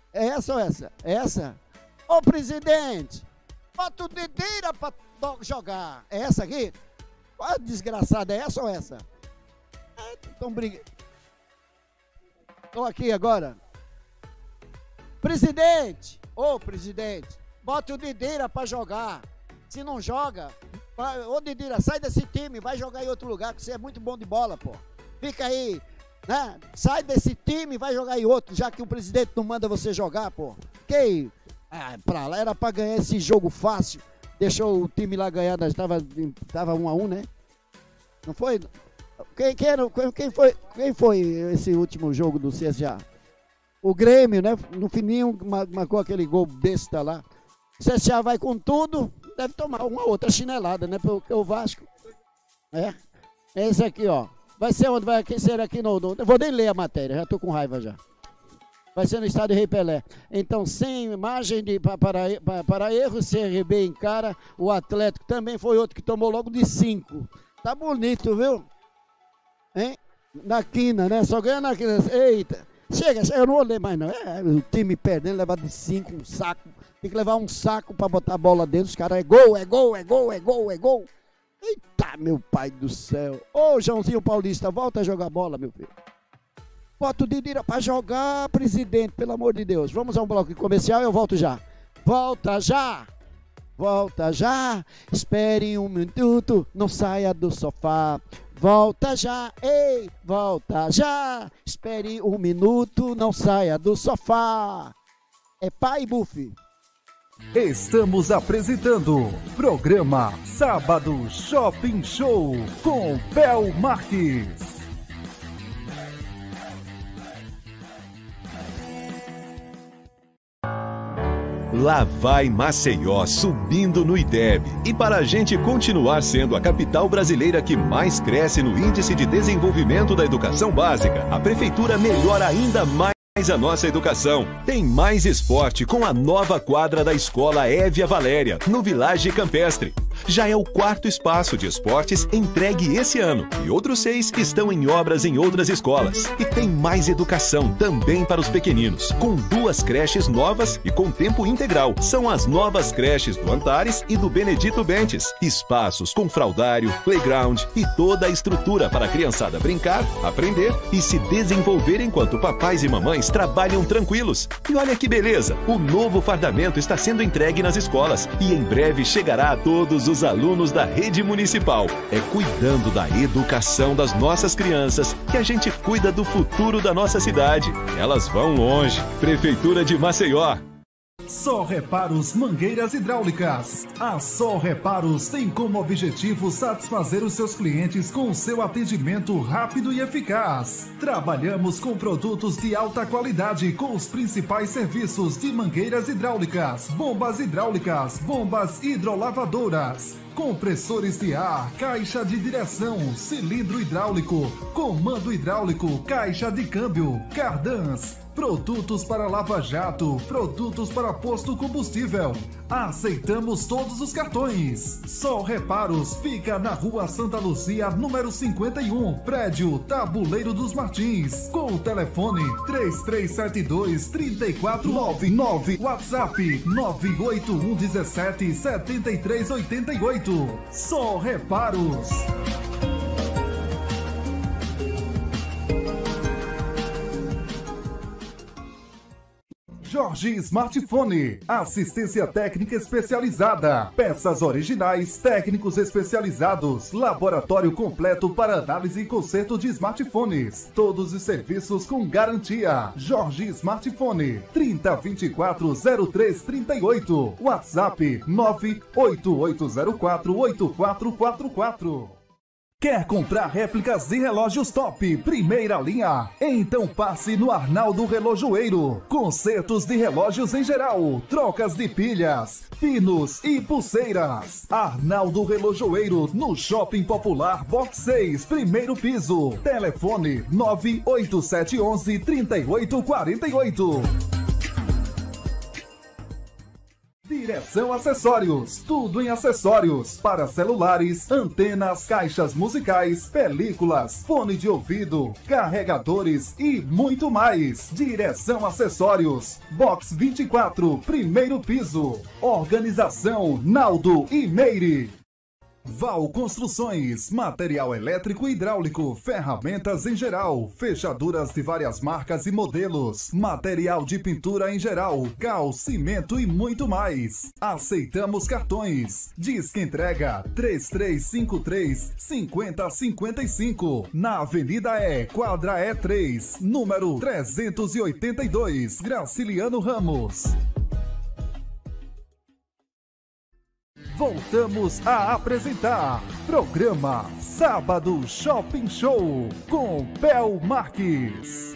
É essa ou essa? É essa? Ô, presidente, bota o Didira pra jogar. É essa aqui? Qual desgraçada é essa ou essa? Então, briga. Estou aqui agora. Presidente, ô, presidente, bota o Didira pra jogar. Se não joga, vai, ô, Didira, sai desse time, vai jogar em outro lugar, que você é muito bom de bola, pô. Fica aí, né? Sai desse time e vai jogar em outro, já que o presidente não manda você jogar, pô. Que ah, pra lá era pra ganhar esse jogo fácil. Deixou o time lá ganhar, tava, tava um a um, né? Não foi? Quem, quem, era, quem, foi, quem foi esse último jogo do C S A? O Grêmio, né? No fininho marcou aquele gol besta lá. O C S A vai com tudo, deve tomar uma outra chinelada, né? Porque o Vasco. É. Esse aqui, ó. Vai ser onde vai ser aqui no, no. Eu vou nem ler a matéria, já tô com raiva já. Vai ser no estádio Rei Pelé. Então, sem margem de, para, para, para erro, C R B encara. O Atlético também foi outro que tomou logo de cinco. Tá bonito, viu? Hein? Na quina, né? Só ganha na quina. Eita. Chega, eu não vou ler mais não. É, o time perdendo, levar de cinco, um saco. Tem que levar um saco para botar a bola dentro. Os caras é gol, é gol, é gol, é gol, é gol. Eita, meu pai do céu. Ô, Joãozinho Paulista, volta a jogar bola, meu filho. Bota o Didira pra jogar, presidente, pelo amor de Deus. Vamos a um bloco comercial e eu volto já. Volta já. Volta já. Espere um minuto, não saia do sofá. Volta já, ei, volta já. Espere um minuto, não saia do sofá. É pai, Buff. Estamos apresentando programa Sábado Shopping Show com Bel Marques. Lá vai Maceió subindo no I D E B. E para a gente continuar sendo a capital brasileira que mais cresce no Índice de Desenvolvimento da Educação Básica, a Prefeitura melhora ainda mais a nossa educação. Tem mais esporte com a nova quadra da Escola Évia Valéria, no Village Campestre. Já é o quarto espaço de esportes entregue esse ano e outros seis estão em obras em outras escolas. E tem mais educação também para os pequeninos, com duas creches novas e com tempo integral. São as novas creches do Antares e do Benedito Bentes. Espaços com fraldário, playground e toda a estrutura para a criançada brincar, aprender e se desenvolver enquanto papais e mamães trabalham tranquilos. E olha que beleza, o novo fardamento está sendo entregue nas escolas e em breve chegará a todos os alunos da rede municipal. É cuidando da educação das nossas crianças que a gente cuida do futuro da nossa cidade. Elas vão longe. Prefeitura de Maceió. Só Reparos Mangueiras Hidráulicas. A Só Reparos tem como objetivo satisfazer os seus clientes com o seu atendimento rápido e eficaz. Trabalhamos com produtos de alta qualidade com os principais serviços de mangueiras hidráulicas, bombas hidráulicas, bombas hidrolavadoras, compressores de ar, caixa de direção, cilindro hidráulico, comando hidráulico, caixa de câmbio, cardãs, produtos para lava-jato, produtos para posto combustível. Aceitamos todos os cartões. Só Reparos fica na Rua Santa Luzia, número cinquenta e um, prédio Tabuleiro dos Martins, com o telefone três três sete dois, três quatro nove nove, WhatsApp nove oito um um sete, sete três oito oito. Só Reparos. Jorge Smartphone, assistência técnica especializada, peças originais, técnicos especializados, laboratório completo para análise e conserto de smartphones, todos os serviços com garantia. Jorge Smartphone, trinta, vinte e quatro, zero três, trinta e oito, WhatsApp nove oito oito zero quatro, oito quatro quatro quatro. Quer comprar réplicas de relógios top, primeira linha? Então passe no Arnaldo Relojoeiro. Consertos de relógios em geral, trocas de pilhas, pinos e pulseiras. Arnaldo Relojoeiro, no Shopping Popular Box seis, primeiro piso. Telefone nove oito sete um um, três oito quatro oito. Direção Acessórios, tudo em acessórios para celulares, antenas, caixas musicais, películas, fone de ouvido, carregadores e muito mais. Direção Acessórios, Box vinte e quatro, primeiro piso. Organização Naldo e Meire. Val Construções, material elétrico e hidráulico, ferramentas em geral, fechaduras de várias marcas e modelos, material de pintura em geral, cal, cimento e muito mais. Aceitamos cartões. Disque entrega três três cinco três, cinco zero cinco cinco, na Avenida E, quadra E três, número trezentos e oitenta e dois, Graciliano Ramos. Voltamos a apresentar programa Sábado Shopping Show com Pel Marques.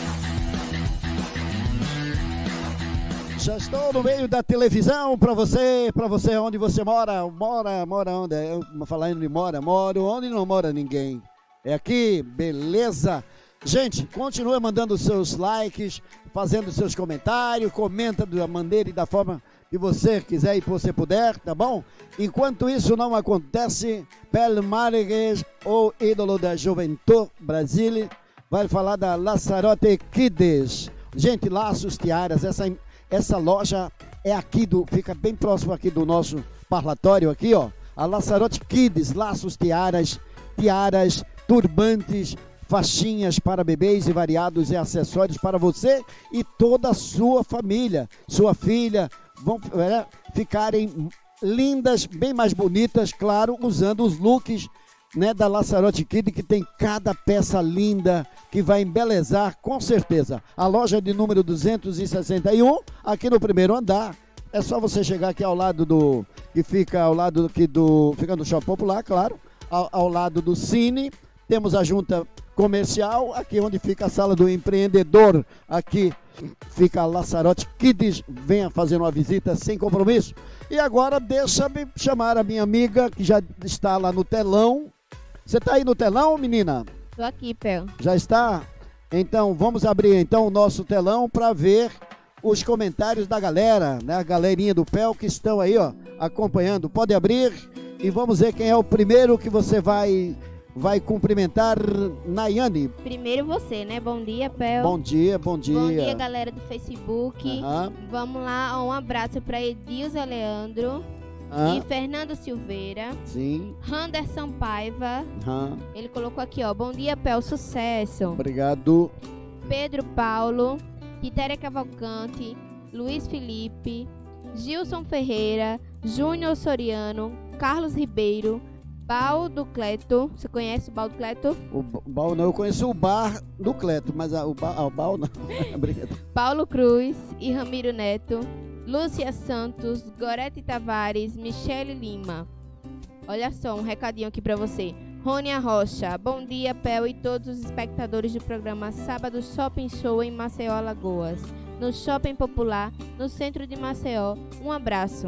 Já estou no meio da televisão para você, para você onde você mora, mora, mora onde? Eu falando de mora, moro onde não mora ninguém. É aqui, beleza? Gente, continue mandando seus likes, fazendo seus comentários, comenta da maneira e da forma que você quiser e que você puder, tá bom? Enquanto isso não acontece, Pel Marques, o ídolo da Juventude Brasília, vai falar da Laçarote Kids. Gente, laços, tiaras, essa, essa loja é aqui, do, fica bem próximo aqui do nosso parlatório aqui, ó. A Laçarote Kids, laços, tiaras, tiaras, turbantes, faixinhas para bebês e variados e acessórios para você e toda a sua família, sua filha, vão é, ficarem lindas, bem mais bonitas, claro, usando os looks, né, da Laçarote Kid, que tem cada peça linda, que vai embelezar, com certeza. A loja de número duzentos e sessenta e um, aqui no primeiro andar. É só você chegar aqui ao lado do, que fica ao lado aqui do, fica no Shopping Popular, claro, ao, ao lado do Cine. Temos a junta comercial, aqui onde fica a sala do empreendedor, aqui fica a Laçarote Kids, venha fazer uma visita sem compromisso. E agora deixa-me chamar a minha amiga, que já está lá no telão. Você está aí no telão, menina? Estou aqui, Pel. Já está? Então, vamos abrir então o nosso telão para ver os comentários da galera, né? A galerinha do Pel que estão aí, ó, acompanhando. Pode abrir e vamos ver quem é o primeiro que você vai... vai cumprimentar. Nayane. Primeiro você, né? Bom dia, Pel. Bom dia, bom dia. Bom dia, galera do Facebook. Uhum. Vamos lá, um abraço para Edilza Leandro uhum. e Fernando Silveira. Sim. Anderson Paiva. Uhum. Ele colocou aqui, ó. Bom dia, Pel, sucesso. Obrigado. Pedro Paulo, Quitéria Cavalcante, Luiz Felipe, Gilson Ferreira, Júnior Soriano, Carlos Ribeiro, Bal do Cleto. Você conhece o Bal do Cleto? O Bal não, eu conheço o bar do Cleto, mas a, o, ba, a, o Bal não. Obrigado. Paulo Cruz e Ramiro Neto, Lúcia Santos, Gorete Tavares, Michele Lima. Olha só, um recadinho aqui pra você. Rônia Rocha, bom dia, Pel e todos os espectadores do programa Sábado Shopping Show em Maceió, Alagoas. No Shopping Popular, no centro de Maceió. Um abraço.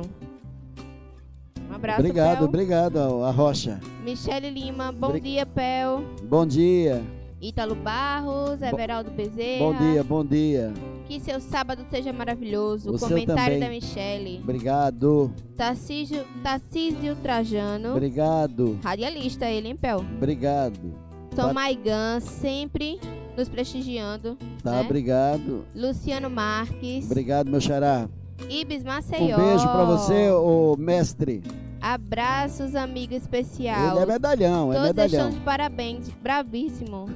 Um abraço, obrigado, Pel. Obrigado, a Rocha. Michele Lima, bom Bri... dia, Pel. Bom dia. Ítalo Barros, Everaldo Bezerra. Bom dia, bom dia. Que seu sábado seja maravilhoso. O Comentário também. da Michele. Obrigado. Tarcísio, Tarcísio Trajano. Obrigado. Radialista ele, hein, Pel? Obrigado. Tom Maigan, sempre nos prestigiando. Tá, né? Obrigado. Luciano Marques. Obrigado, meu xará. Ibis Maceió. Um beijo pra você, ô mestre. Abraços, amigo especial. Ele é medalhão, é Todos medalhão. estão de parabéns, bravíssimo.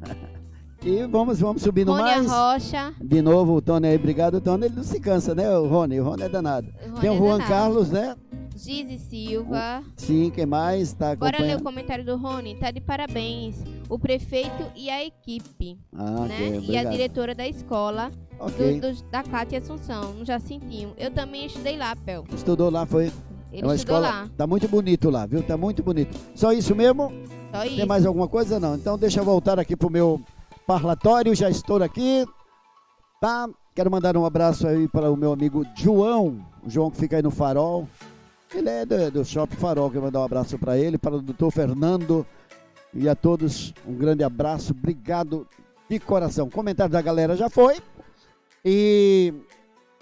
E vamos, vamos subindo Rônia mais. Rocha. De novo, o Tony aí, obrigado, Tony. Ele não se cansa, né, o Rony? O Rony é danado. Rony Tem o é Juan danado. Carlos, né? Gizi Silva. Sim, quem mais? Tá Bora ler o acompanhando? comentário do Rony. Tá de parabéns. O prefeito e a equipe. Ah, né? ok, E a obrigado. diretora da escola. Ok. Do, do, da Cátia Assunção, no Jacintinho. Eu também estudei lá, Pel. Estudou lá, foi? Ele é uma estudou escola, lá. Tá muito bonito lá, viu? Tá muito bonito. Só isso mesmo? Só Tem isso. mais alguma coisa? Não. Então deixa eu voltar aqui pro meu parlatório. Já estou aqui. Tá? Quero mandar um abraço aí para o meu amigo João. O João que fica aí no Farol. Ele é do, do Shopping Farol. Quero mandar um abraço para ele, para o doutor Fernando. E a todos um grande abraço. Obrigado de coração. Comentário da galera já foi. E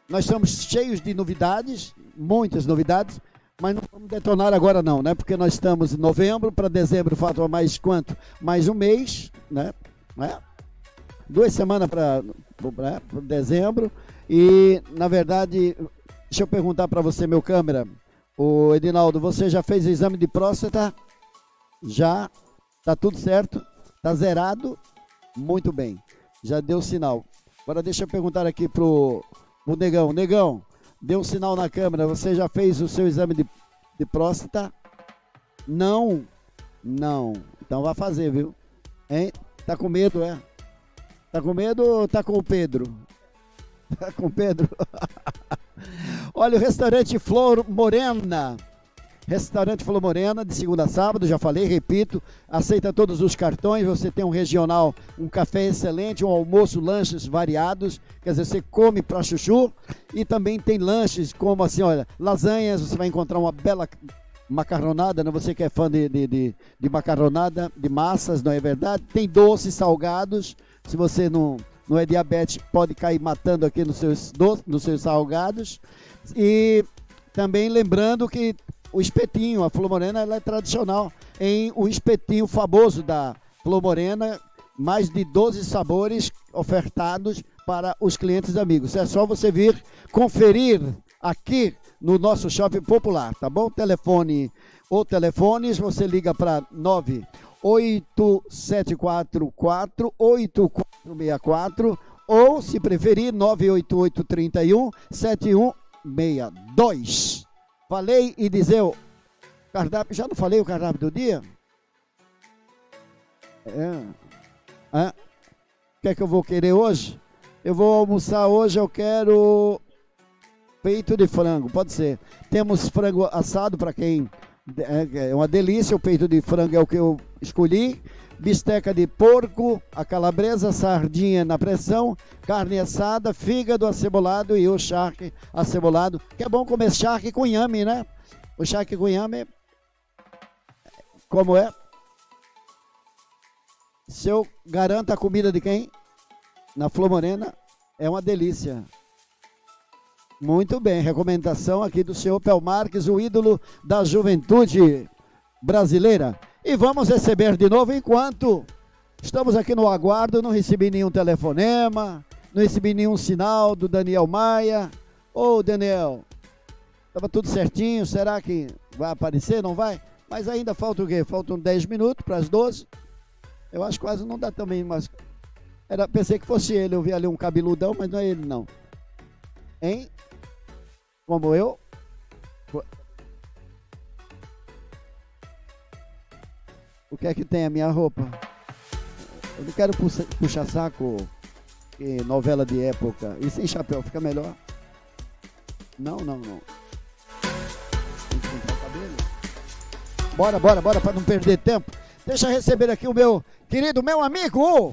Nós estamos cheios de novidades, muitas novidades, mas não vamos detonar agora não, né? Porque nós estamos em novembro, para dezembro falta mais quanto? Mais um mês, né? né? Duas semanas para né? dezembro. E, na verdade, deixa eu perguntar para você, meu câmera. O Edinaldo, você já fez o exame de próstata? Já? Tá tudo certo? Tá zerado? Muito bem. Já deu sinal. Agora deixa eu perguntar aqui pro, pro Negão. Negão, deu um sinal na câmera. Você já fez o seu exame de, de próstata? Não. Não. Então vai fazer, viu? Hein? Tá com medo, é? Tá com medo ou tá com o Pedro? Tá com o Pedro? Olha, o restaurante Flor Morena. Restaurante Flor Morena, de segunda a sábado, já falei, repito, aceita todos os cartões, você tem um regional, um café excelente, um almoço, lanches variados, quer dizer, você come pra chuchu, e também tem lanches como assim, olha, lasanhas, você vai encontrar uma bela macarronada, né? Você que é fã de, de, de, de macarronada, de massas, não é verdade? Tem doces, salgados, se você não, não é diabetes, pode cair matando aqui nos seus, doces, nos seus salgados, e também lembrando que o espetinho, a Flor Morena, ela é tradicional em um espetinho famoso da Flor Morena, mais de doze sabores ofertados para os clientes amigos. É só você vir conferir aqui no nosso Shopping Popular, tá bom? Telefone ou telefones, você liga para nove oito sete quatro quatro oito quatro seis quatro ou, se preferir, nove oito oito três um sete um seis dois. Falei e dizer o cardápio, já não falei o cardápio do dia? É. É. O que é que eu vou querer hoje? Eu vou almoçar hoje, eu quero peito de frango, pode ser. Temos frango assado para quem é uma delícia, o peito de frango é o que eu escolhi. Bisteca de porco, a calabresa, sardinha na pressão, carne assada, fígado acebolado e o charque acebolado. Que é bom comer charque com inhame, né? O charque com inhame, como é? Se eu garanto a comida de quem? Na Flor Morena, é uma delícia. Muito bem, recomendação aqui do senhor Pel Marques, o ídolo da juventude brasileira. E vamos receber de novo, enquanto estamos aqui no aguardo, não recebi nenhum telefonema, não recebi nenhum sinal do Daniel Maia. Ô, Daniel, estava tudo certinho, será que vai aparecer, não vai? Mas ainda falta o quê? Faltam dez minutos para as doze. Eu acho que quase não dá também, mas era, pensei que fosse ele, eu vi ali um cabeludão, mas não é ele não. Hein? Como eu? O que é que tem a minha roupa? Eu não quero puxa, puxar saco e novela de época. E sem chapéu, fica melhor? Não, não, não. Tem que pintar o cabelo? Bora, bora, bora, para não perder tempo. Deixa eu receber aqui o meu querido, meu amigo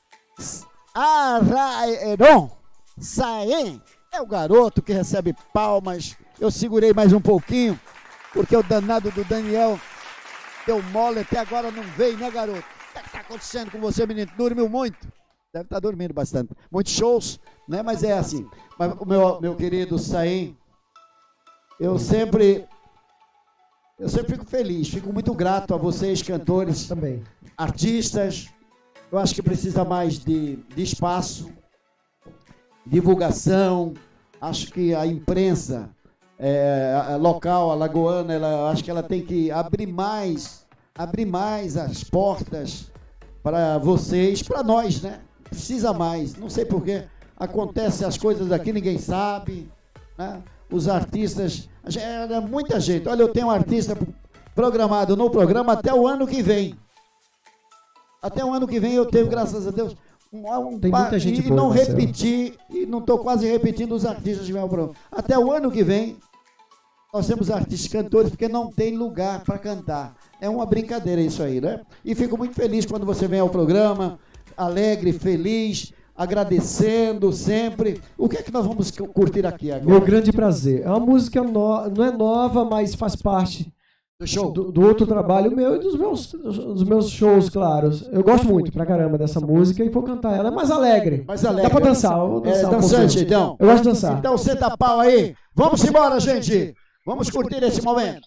Araeron Saem. É o garoto que recebe palmas. Eu segurei mais um pouquinho, porque o danado do Daniel deu mole, até agora não veio, né, garoto? O que está acontecendo com você, menino? Dormiu muito? Deve estar tá dormindo bastante. Muitos shows, né? Mas é assim. Mas o meu, meu querido Saem, eu sempre, eu sempre fico feliz, fico muito grato a vocês, cantores, também, artistas. Eu acho que precisa mais de, de espaço, divulgação. Acho que a imprensa é, a local, a lagoana, ela, acho que ela tem que abrir mais, abrir mais as portas para vocês, para nós, né? Precisa mais, não sei porquê. Acontecem as coisas aqui, ninguém sabe, né? Os artistas, é muita gente. Olha, eu tenho um artista programado no programa até o ano que vem. Até o ano que vem eu tenho, graças a Deus, um, um tem muita gente e boa, não Marcelo. repetir, e não estou quase repetindo os artistas que vêm ao programa. Até o ano que vem, nós temos artistas cantores, porque não tem lugar para cantar. É uma brincadeira isso aí, né? E fico muito feliz quando você vem ao programa, alegre, feliz, agradecendo sempre. O que é que nós vamos curtir aqui agora? Meu grande prazer. É uma música no... não é nova, mas faz parte Do show? Do, do outro trabalho meu e dos meus, dos meus shows, claro. Eu gosto muito pra caramba dessa música e vou cantar ela. É mais alegre. Mais alegre. Dá pra dançar. Eu vou dançar É, um dançante, pouquinho. então. Eu gosto de dançar. Então senta a pau aí. Vamos embora, gente. Vamos curtir esse momento.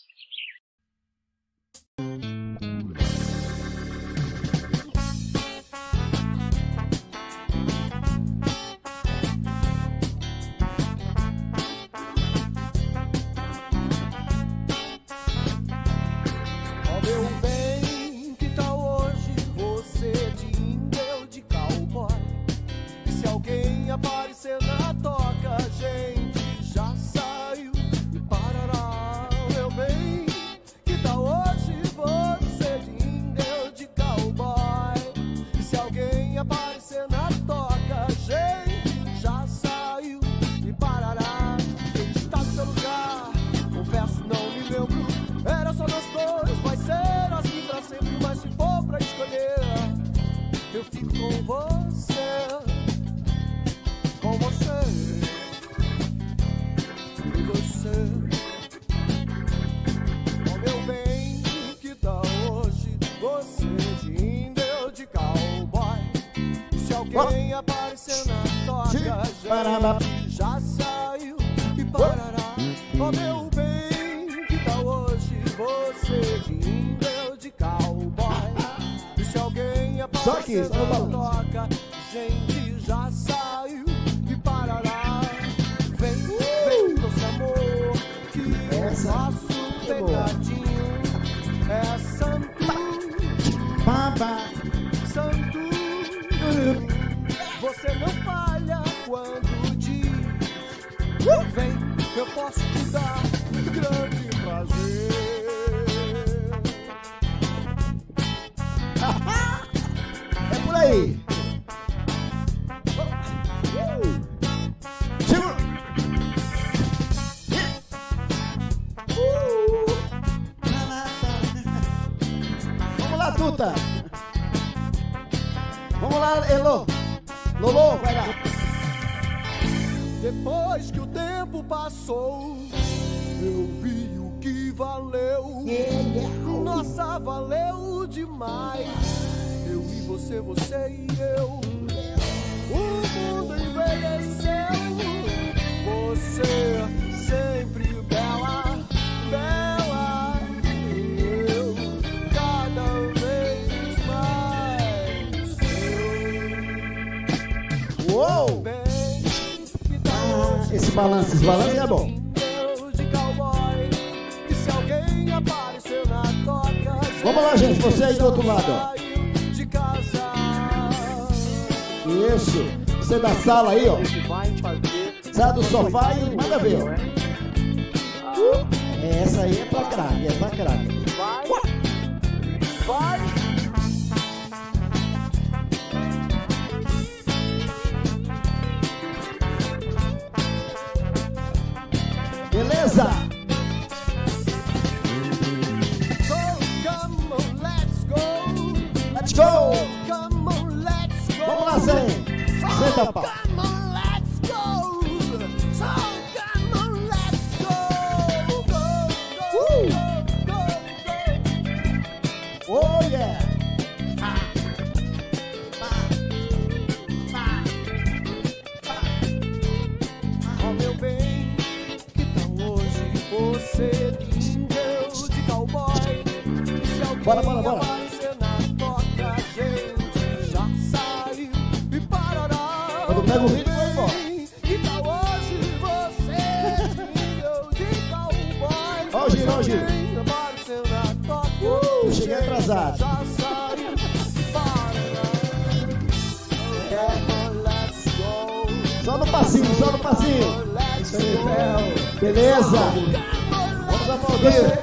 Ó meu bem, que tal hoje você de índio de cowboy? E se alguém aparecer na toca, a gente já saiu e parará. Meu bem, que tal hoje você de índio de cowboy? E se alguém aparecer na toca, a gente já saiu e parará. Quem está no seu lugar, confesso não me lembro. Era só nós dois, vai ser assim pra sempre. Mas se for pra escolher, eu fico com você, com você, e você. Oh meu bem, que tal hoje você de índio de cowboy? E se alguém aparecer na toca, a gente já saiu e parará. Oh meu bem, que tal hoje você de índio de cowboy? E se alguém aparecer na toca, a gente já saiu e parará. Vem, vem, doce amor, que o nosso pecadinho é santo, santo. Você não falha quando diz, vem, eu posso te dar grande prazer. É por aí. Segura. Vamos lá, Tuta. Vamos lá, Elô. Lolo, vai lá. Depois que o tempo passou, eu vi o que valeu. Nossa, valeu demais. Eu e você, você e eu. O mundo envelheceu. Você sempre bela, bela. Eu cada vez mais. Eu. Uou! Ah, esse balanço, esse balanço é bom. Vamos lá, gente, você aí do outro lado, ó. Isso, você da sala aí, ó. Sai do sofá e manda ver, ó. É, essa aí é pra craque, é pra craque. Vai, vai. Beleza? Let's go! Come on, let's go! Vamos lá, Zé! Senta a pau! Come on, let's go! So come on, let's go! Go, go, go, go, go! Oh, yeah! Oh, meu bem, que tal hoje você de índio de cowboy? Se alguém Bora, bora, bora! aparecer na toca, a gente já saiu e parará. Quando pega o ritmo, vai embora. Que tal hoje você de índio de cowboy? Ó o giro, ó o giro. Se alguém aparecer na toca, Uh, cheguei atrasado. já saiu e parará. Come on, let's go! Só no passinho, só no passinho. Isso aí, Fel. Beleza? Vamos aplaudir.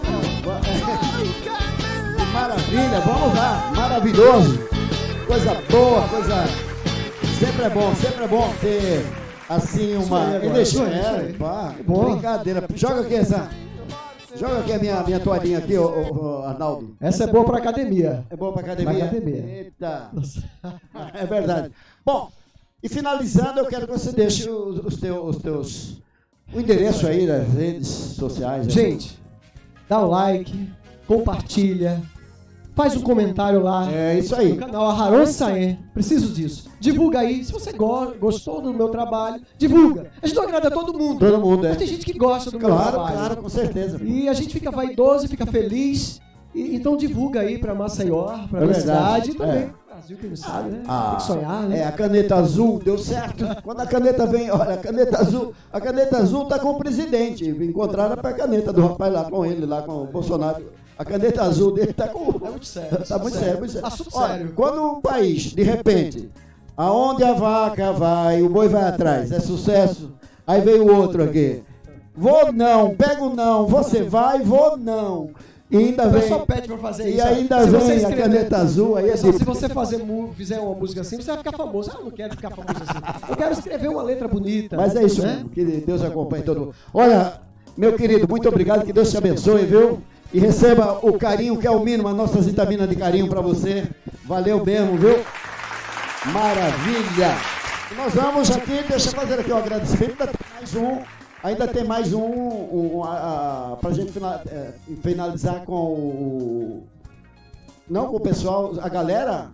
Que maravilha, vamos lá. Maravilhoso. Coisa boa, coisa... Sempre é bom, sempre é bom ter, assim, uma energia. É, pá, brincadeira. Joga aqui essa... Joga aqui a minha, minha toalhinha aqui, ô, ô, ô, Arnaldo. Essa é boa pra academia. É boa pra academia? Pra academia. Eita. É verdade. Bom, e finalizando, eu quero que você deixe os, os, teus, os teus... O endereço aí das redes sociais. Gente, dá um like, compartilha, faz um comentário lá. É isso aí. No canal Aharon Saen. Preciso disso. Divulga aí. Se você go gostou do meu trabalho, divulga. A gente não agrada a todo mundo. Todo mundo, é. Mas tem gente que gosta do claro, meu trabalho. Claro, com certeza. E a gente fica vaidoso, fica feliz. E, então divulga aí pra Maceió, pra é minha cidade e também. É. Brasil, quem não sabe, né? Ah, tem que sonhar, né? É, a caneta azul deu certo. Quando a caneta vem, olha, a caneta azul, a caneta azul tá com o presidente. Encontraram a caneta do rapaz lá com ele, lá com o Bolsonaro. A caneta azul dele tá com. É muito sério. Tá muito sério, muito sério. Assunto Olha, sério. quando um país, de repente, aonde a vaca vai, o boi vai atrás, é sucesso. Aí veio o outro aqui. Vou não, pego não, você vai, vou não. E ainda vem. O pessoal pede pra fazer e isso. ainda se vem você a caneta azul. Aí é se, de... se você fazer, fizer uma música assim, você vai ficar famoso. Ah, eu não quero ficar famoso assim. Eu quero escrever uma letra bonita. Mas é isso, né? Que Deus acompanhe todo mundo. Olha, meu querido, muito obrigado, que Deus te abençoe, viu? E receba o carinho, que é o mínimo, as nossas vitaminas de carinho pra você. Valeu mesmo, viu? Maravilha! E nós vamos aqui, deixa eu fazer aqui um agradecimento, ainda tem mais um, ainda tem mais um, um, um a, a, pra gente final, é, finalizar com o... Não com o pessoal, a galera...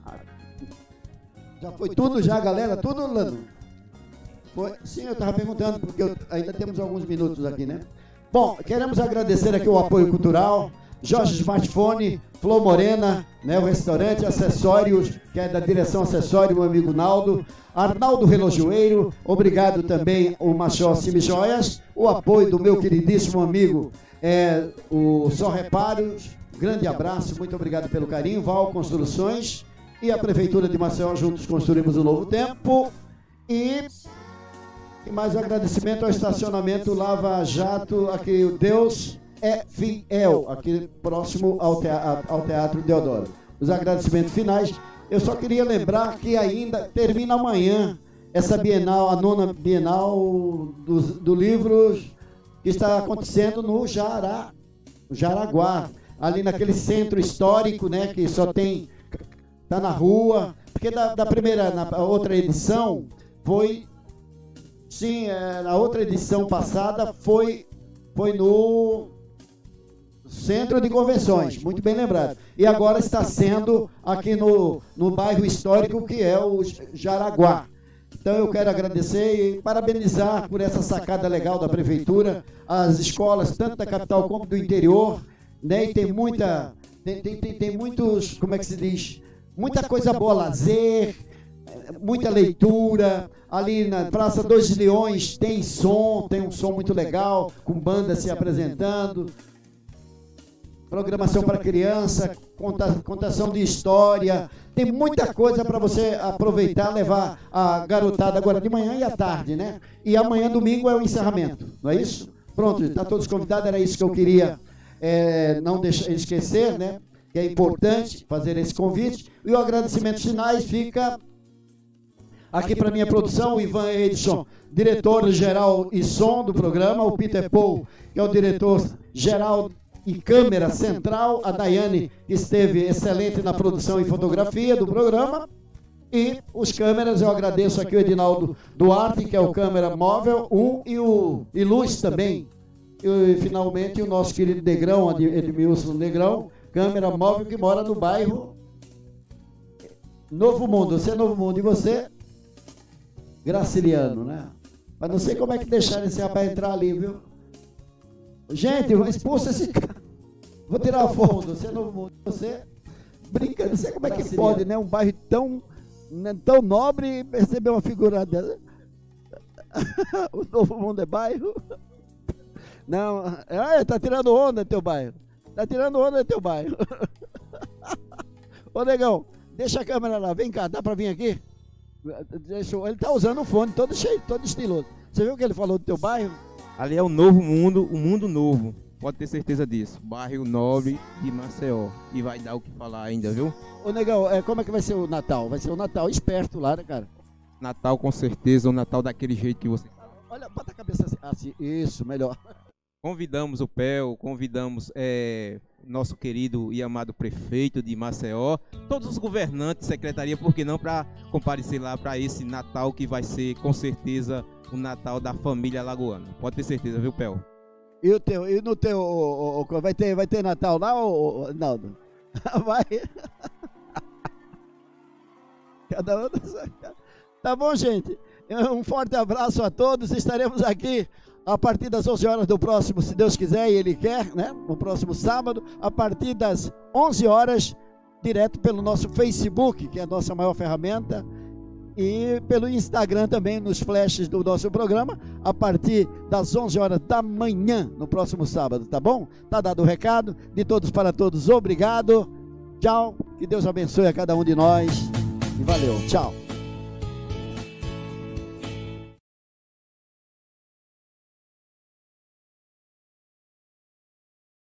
Já foi tudo já, galera? Tudo, Lano? Foi? Sim, eu estava perguntando, porque eu, ainda temos alguns minutos aqui, né? Bom, queremos agradecer aqui o apoio cultural, Jorge Smartphone, Flor Morena, né, o restaurante, acessórios, que é da direção acessório, meu amigo Naldo, Arnaldo Relojoeiro, obrigado também o Machó Cime Joias, o apoio do meu queridíssimo amigo, é, o Só Reparos, grande abraço, muito obrigado pelo carinho, Val Construções e a Prefeitura de Maceió, juntos construímos um novo tempo, e... E mais um agradecimento ao estacionamento Lava Jato, aqui o Deus é Fiel, aqui próximo ao teatro, ao teatro Deodoro. Os agradecimentos finais, eu só queria lembrar que ainda termina amanhã essa Bienal, a nona Bienal do, do livro que está acontecendo no Jará, Jaraguá, ali naquele centro histórico, né, que só tem, tá na rua, porque da, da primeira, na outra edição foi... Sim, é, na outra edição passada foi, foi no Centro de Convenções, muito bem lembrado. E agora está sendo aqui no, no bairro histórico, que é o Jaraguá. Então eu quero agradecer e parabenizar por essa sacada legal da Prefeitura, as escolas, tanto da capital como do interior, né? E tem muita, tem, tem, tem, tem muitos, como é que se diz? Muita coisa boa, lazer, muita leitura. Ali na Praça dos Leões tem som, tem um som muito legal, com banda se apresentando, programação para criança, conta, contação de história, tem muita coisa para você aproveitar, levar a garotada agora de manhã e à tarde, né? E amanhã, domingo, é o encerramento, não é isso? Pronto, está todos convidados, era isso que eu queria é, não deixar, esquecer, né? Que é importante fazer esse convite. E o agradecimento finais fica... Aqui para minha produção, o Ivan Edson, diretor-geral e som do programa, o Peter Paul, que é o diretor-geral e câmera central, a Daiane, que esteve excelente na produção e fotografia do programa, e os câmeras, eu agradeço aqui o Edinaldo Duarte, que é o câmera móvel, um, e o e luz também, e finalmente o nosso querido Negrão, Edmilson Negrão, câmera móvel, que mora no bairro Novo Mundo. Você é Novo Mundo, e você... Graciliano, né? Mas não sei como é que deixaram esse rapaz entrar ali, viu? Gente, expulsa esse cara. Vou tirar a foto. Você é Novo Mundo. Você brinca, não sei como é que pode, né? Um bairro tão, né, tão nobre receber uma figura dessa. O Novo Mundo é bairro? Não, é, tá tirando onda teu bairro. Tá tirando onda teu bairro. Ô, negão, deixa a câmera lá. Vem cá, dá pra vir aqui? Ele tá usando um fone todo cheio, todo estiloso. Você viu o que ele falou do teu bairro? Ali é o Novo Mundo, o mundo novo. Pode ter certeza disso. Bairro nobre de Maceió. E vai dar o que falar ainda, viu? Ô, negão, é, como é que vai ser o Natal? Vai ser o Natal esperto lá, né, cara? Natal com certeza, o Natal daquele jeito que você... Olha, bota a cabeça assim. assim isso, melhor. Convidamos o P E L, convidamos é, nosso querido e amado prefeito de Maceió, todos os governantes, secretaria, por que não, para comparecer lá para esse Natal que vai ser, com certeza, o Natal da família alagoana. Pode ter certeza, viu, P E L? E, o teu, e no teu, o, o, vai, ter, vai ter Natal lá, ou não? Vai. Cada um. Tá bom, gente? Um forte abraço a todos. Estaremos aqui a partir das onze horas do próximo, se Deus quiser e Ele quer, né? No próximo sábado, a partir das onze horas, direto pelo nosso Facebook, que é a nossa maior ferramenta, e pelo Instagram também, nos flashes do nosso programa, a partir das onze horas da manhã, no próximo sábado, tá bom? Tá dado o recado, de todos para todos, obrigado, tchau, que Deus abençoe a cada um de nós, e valeu, tchau.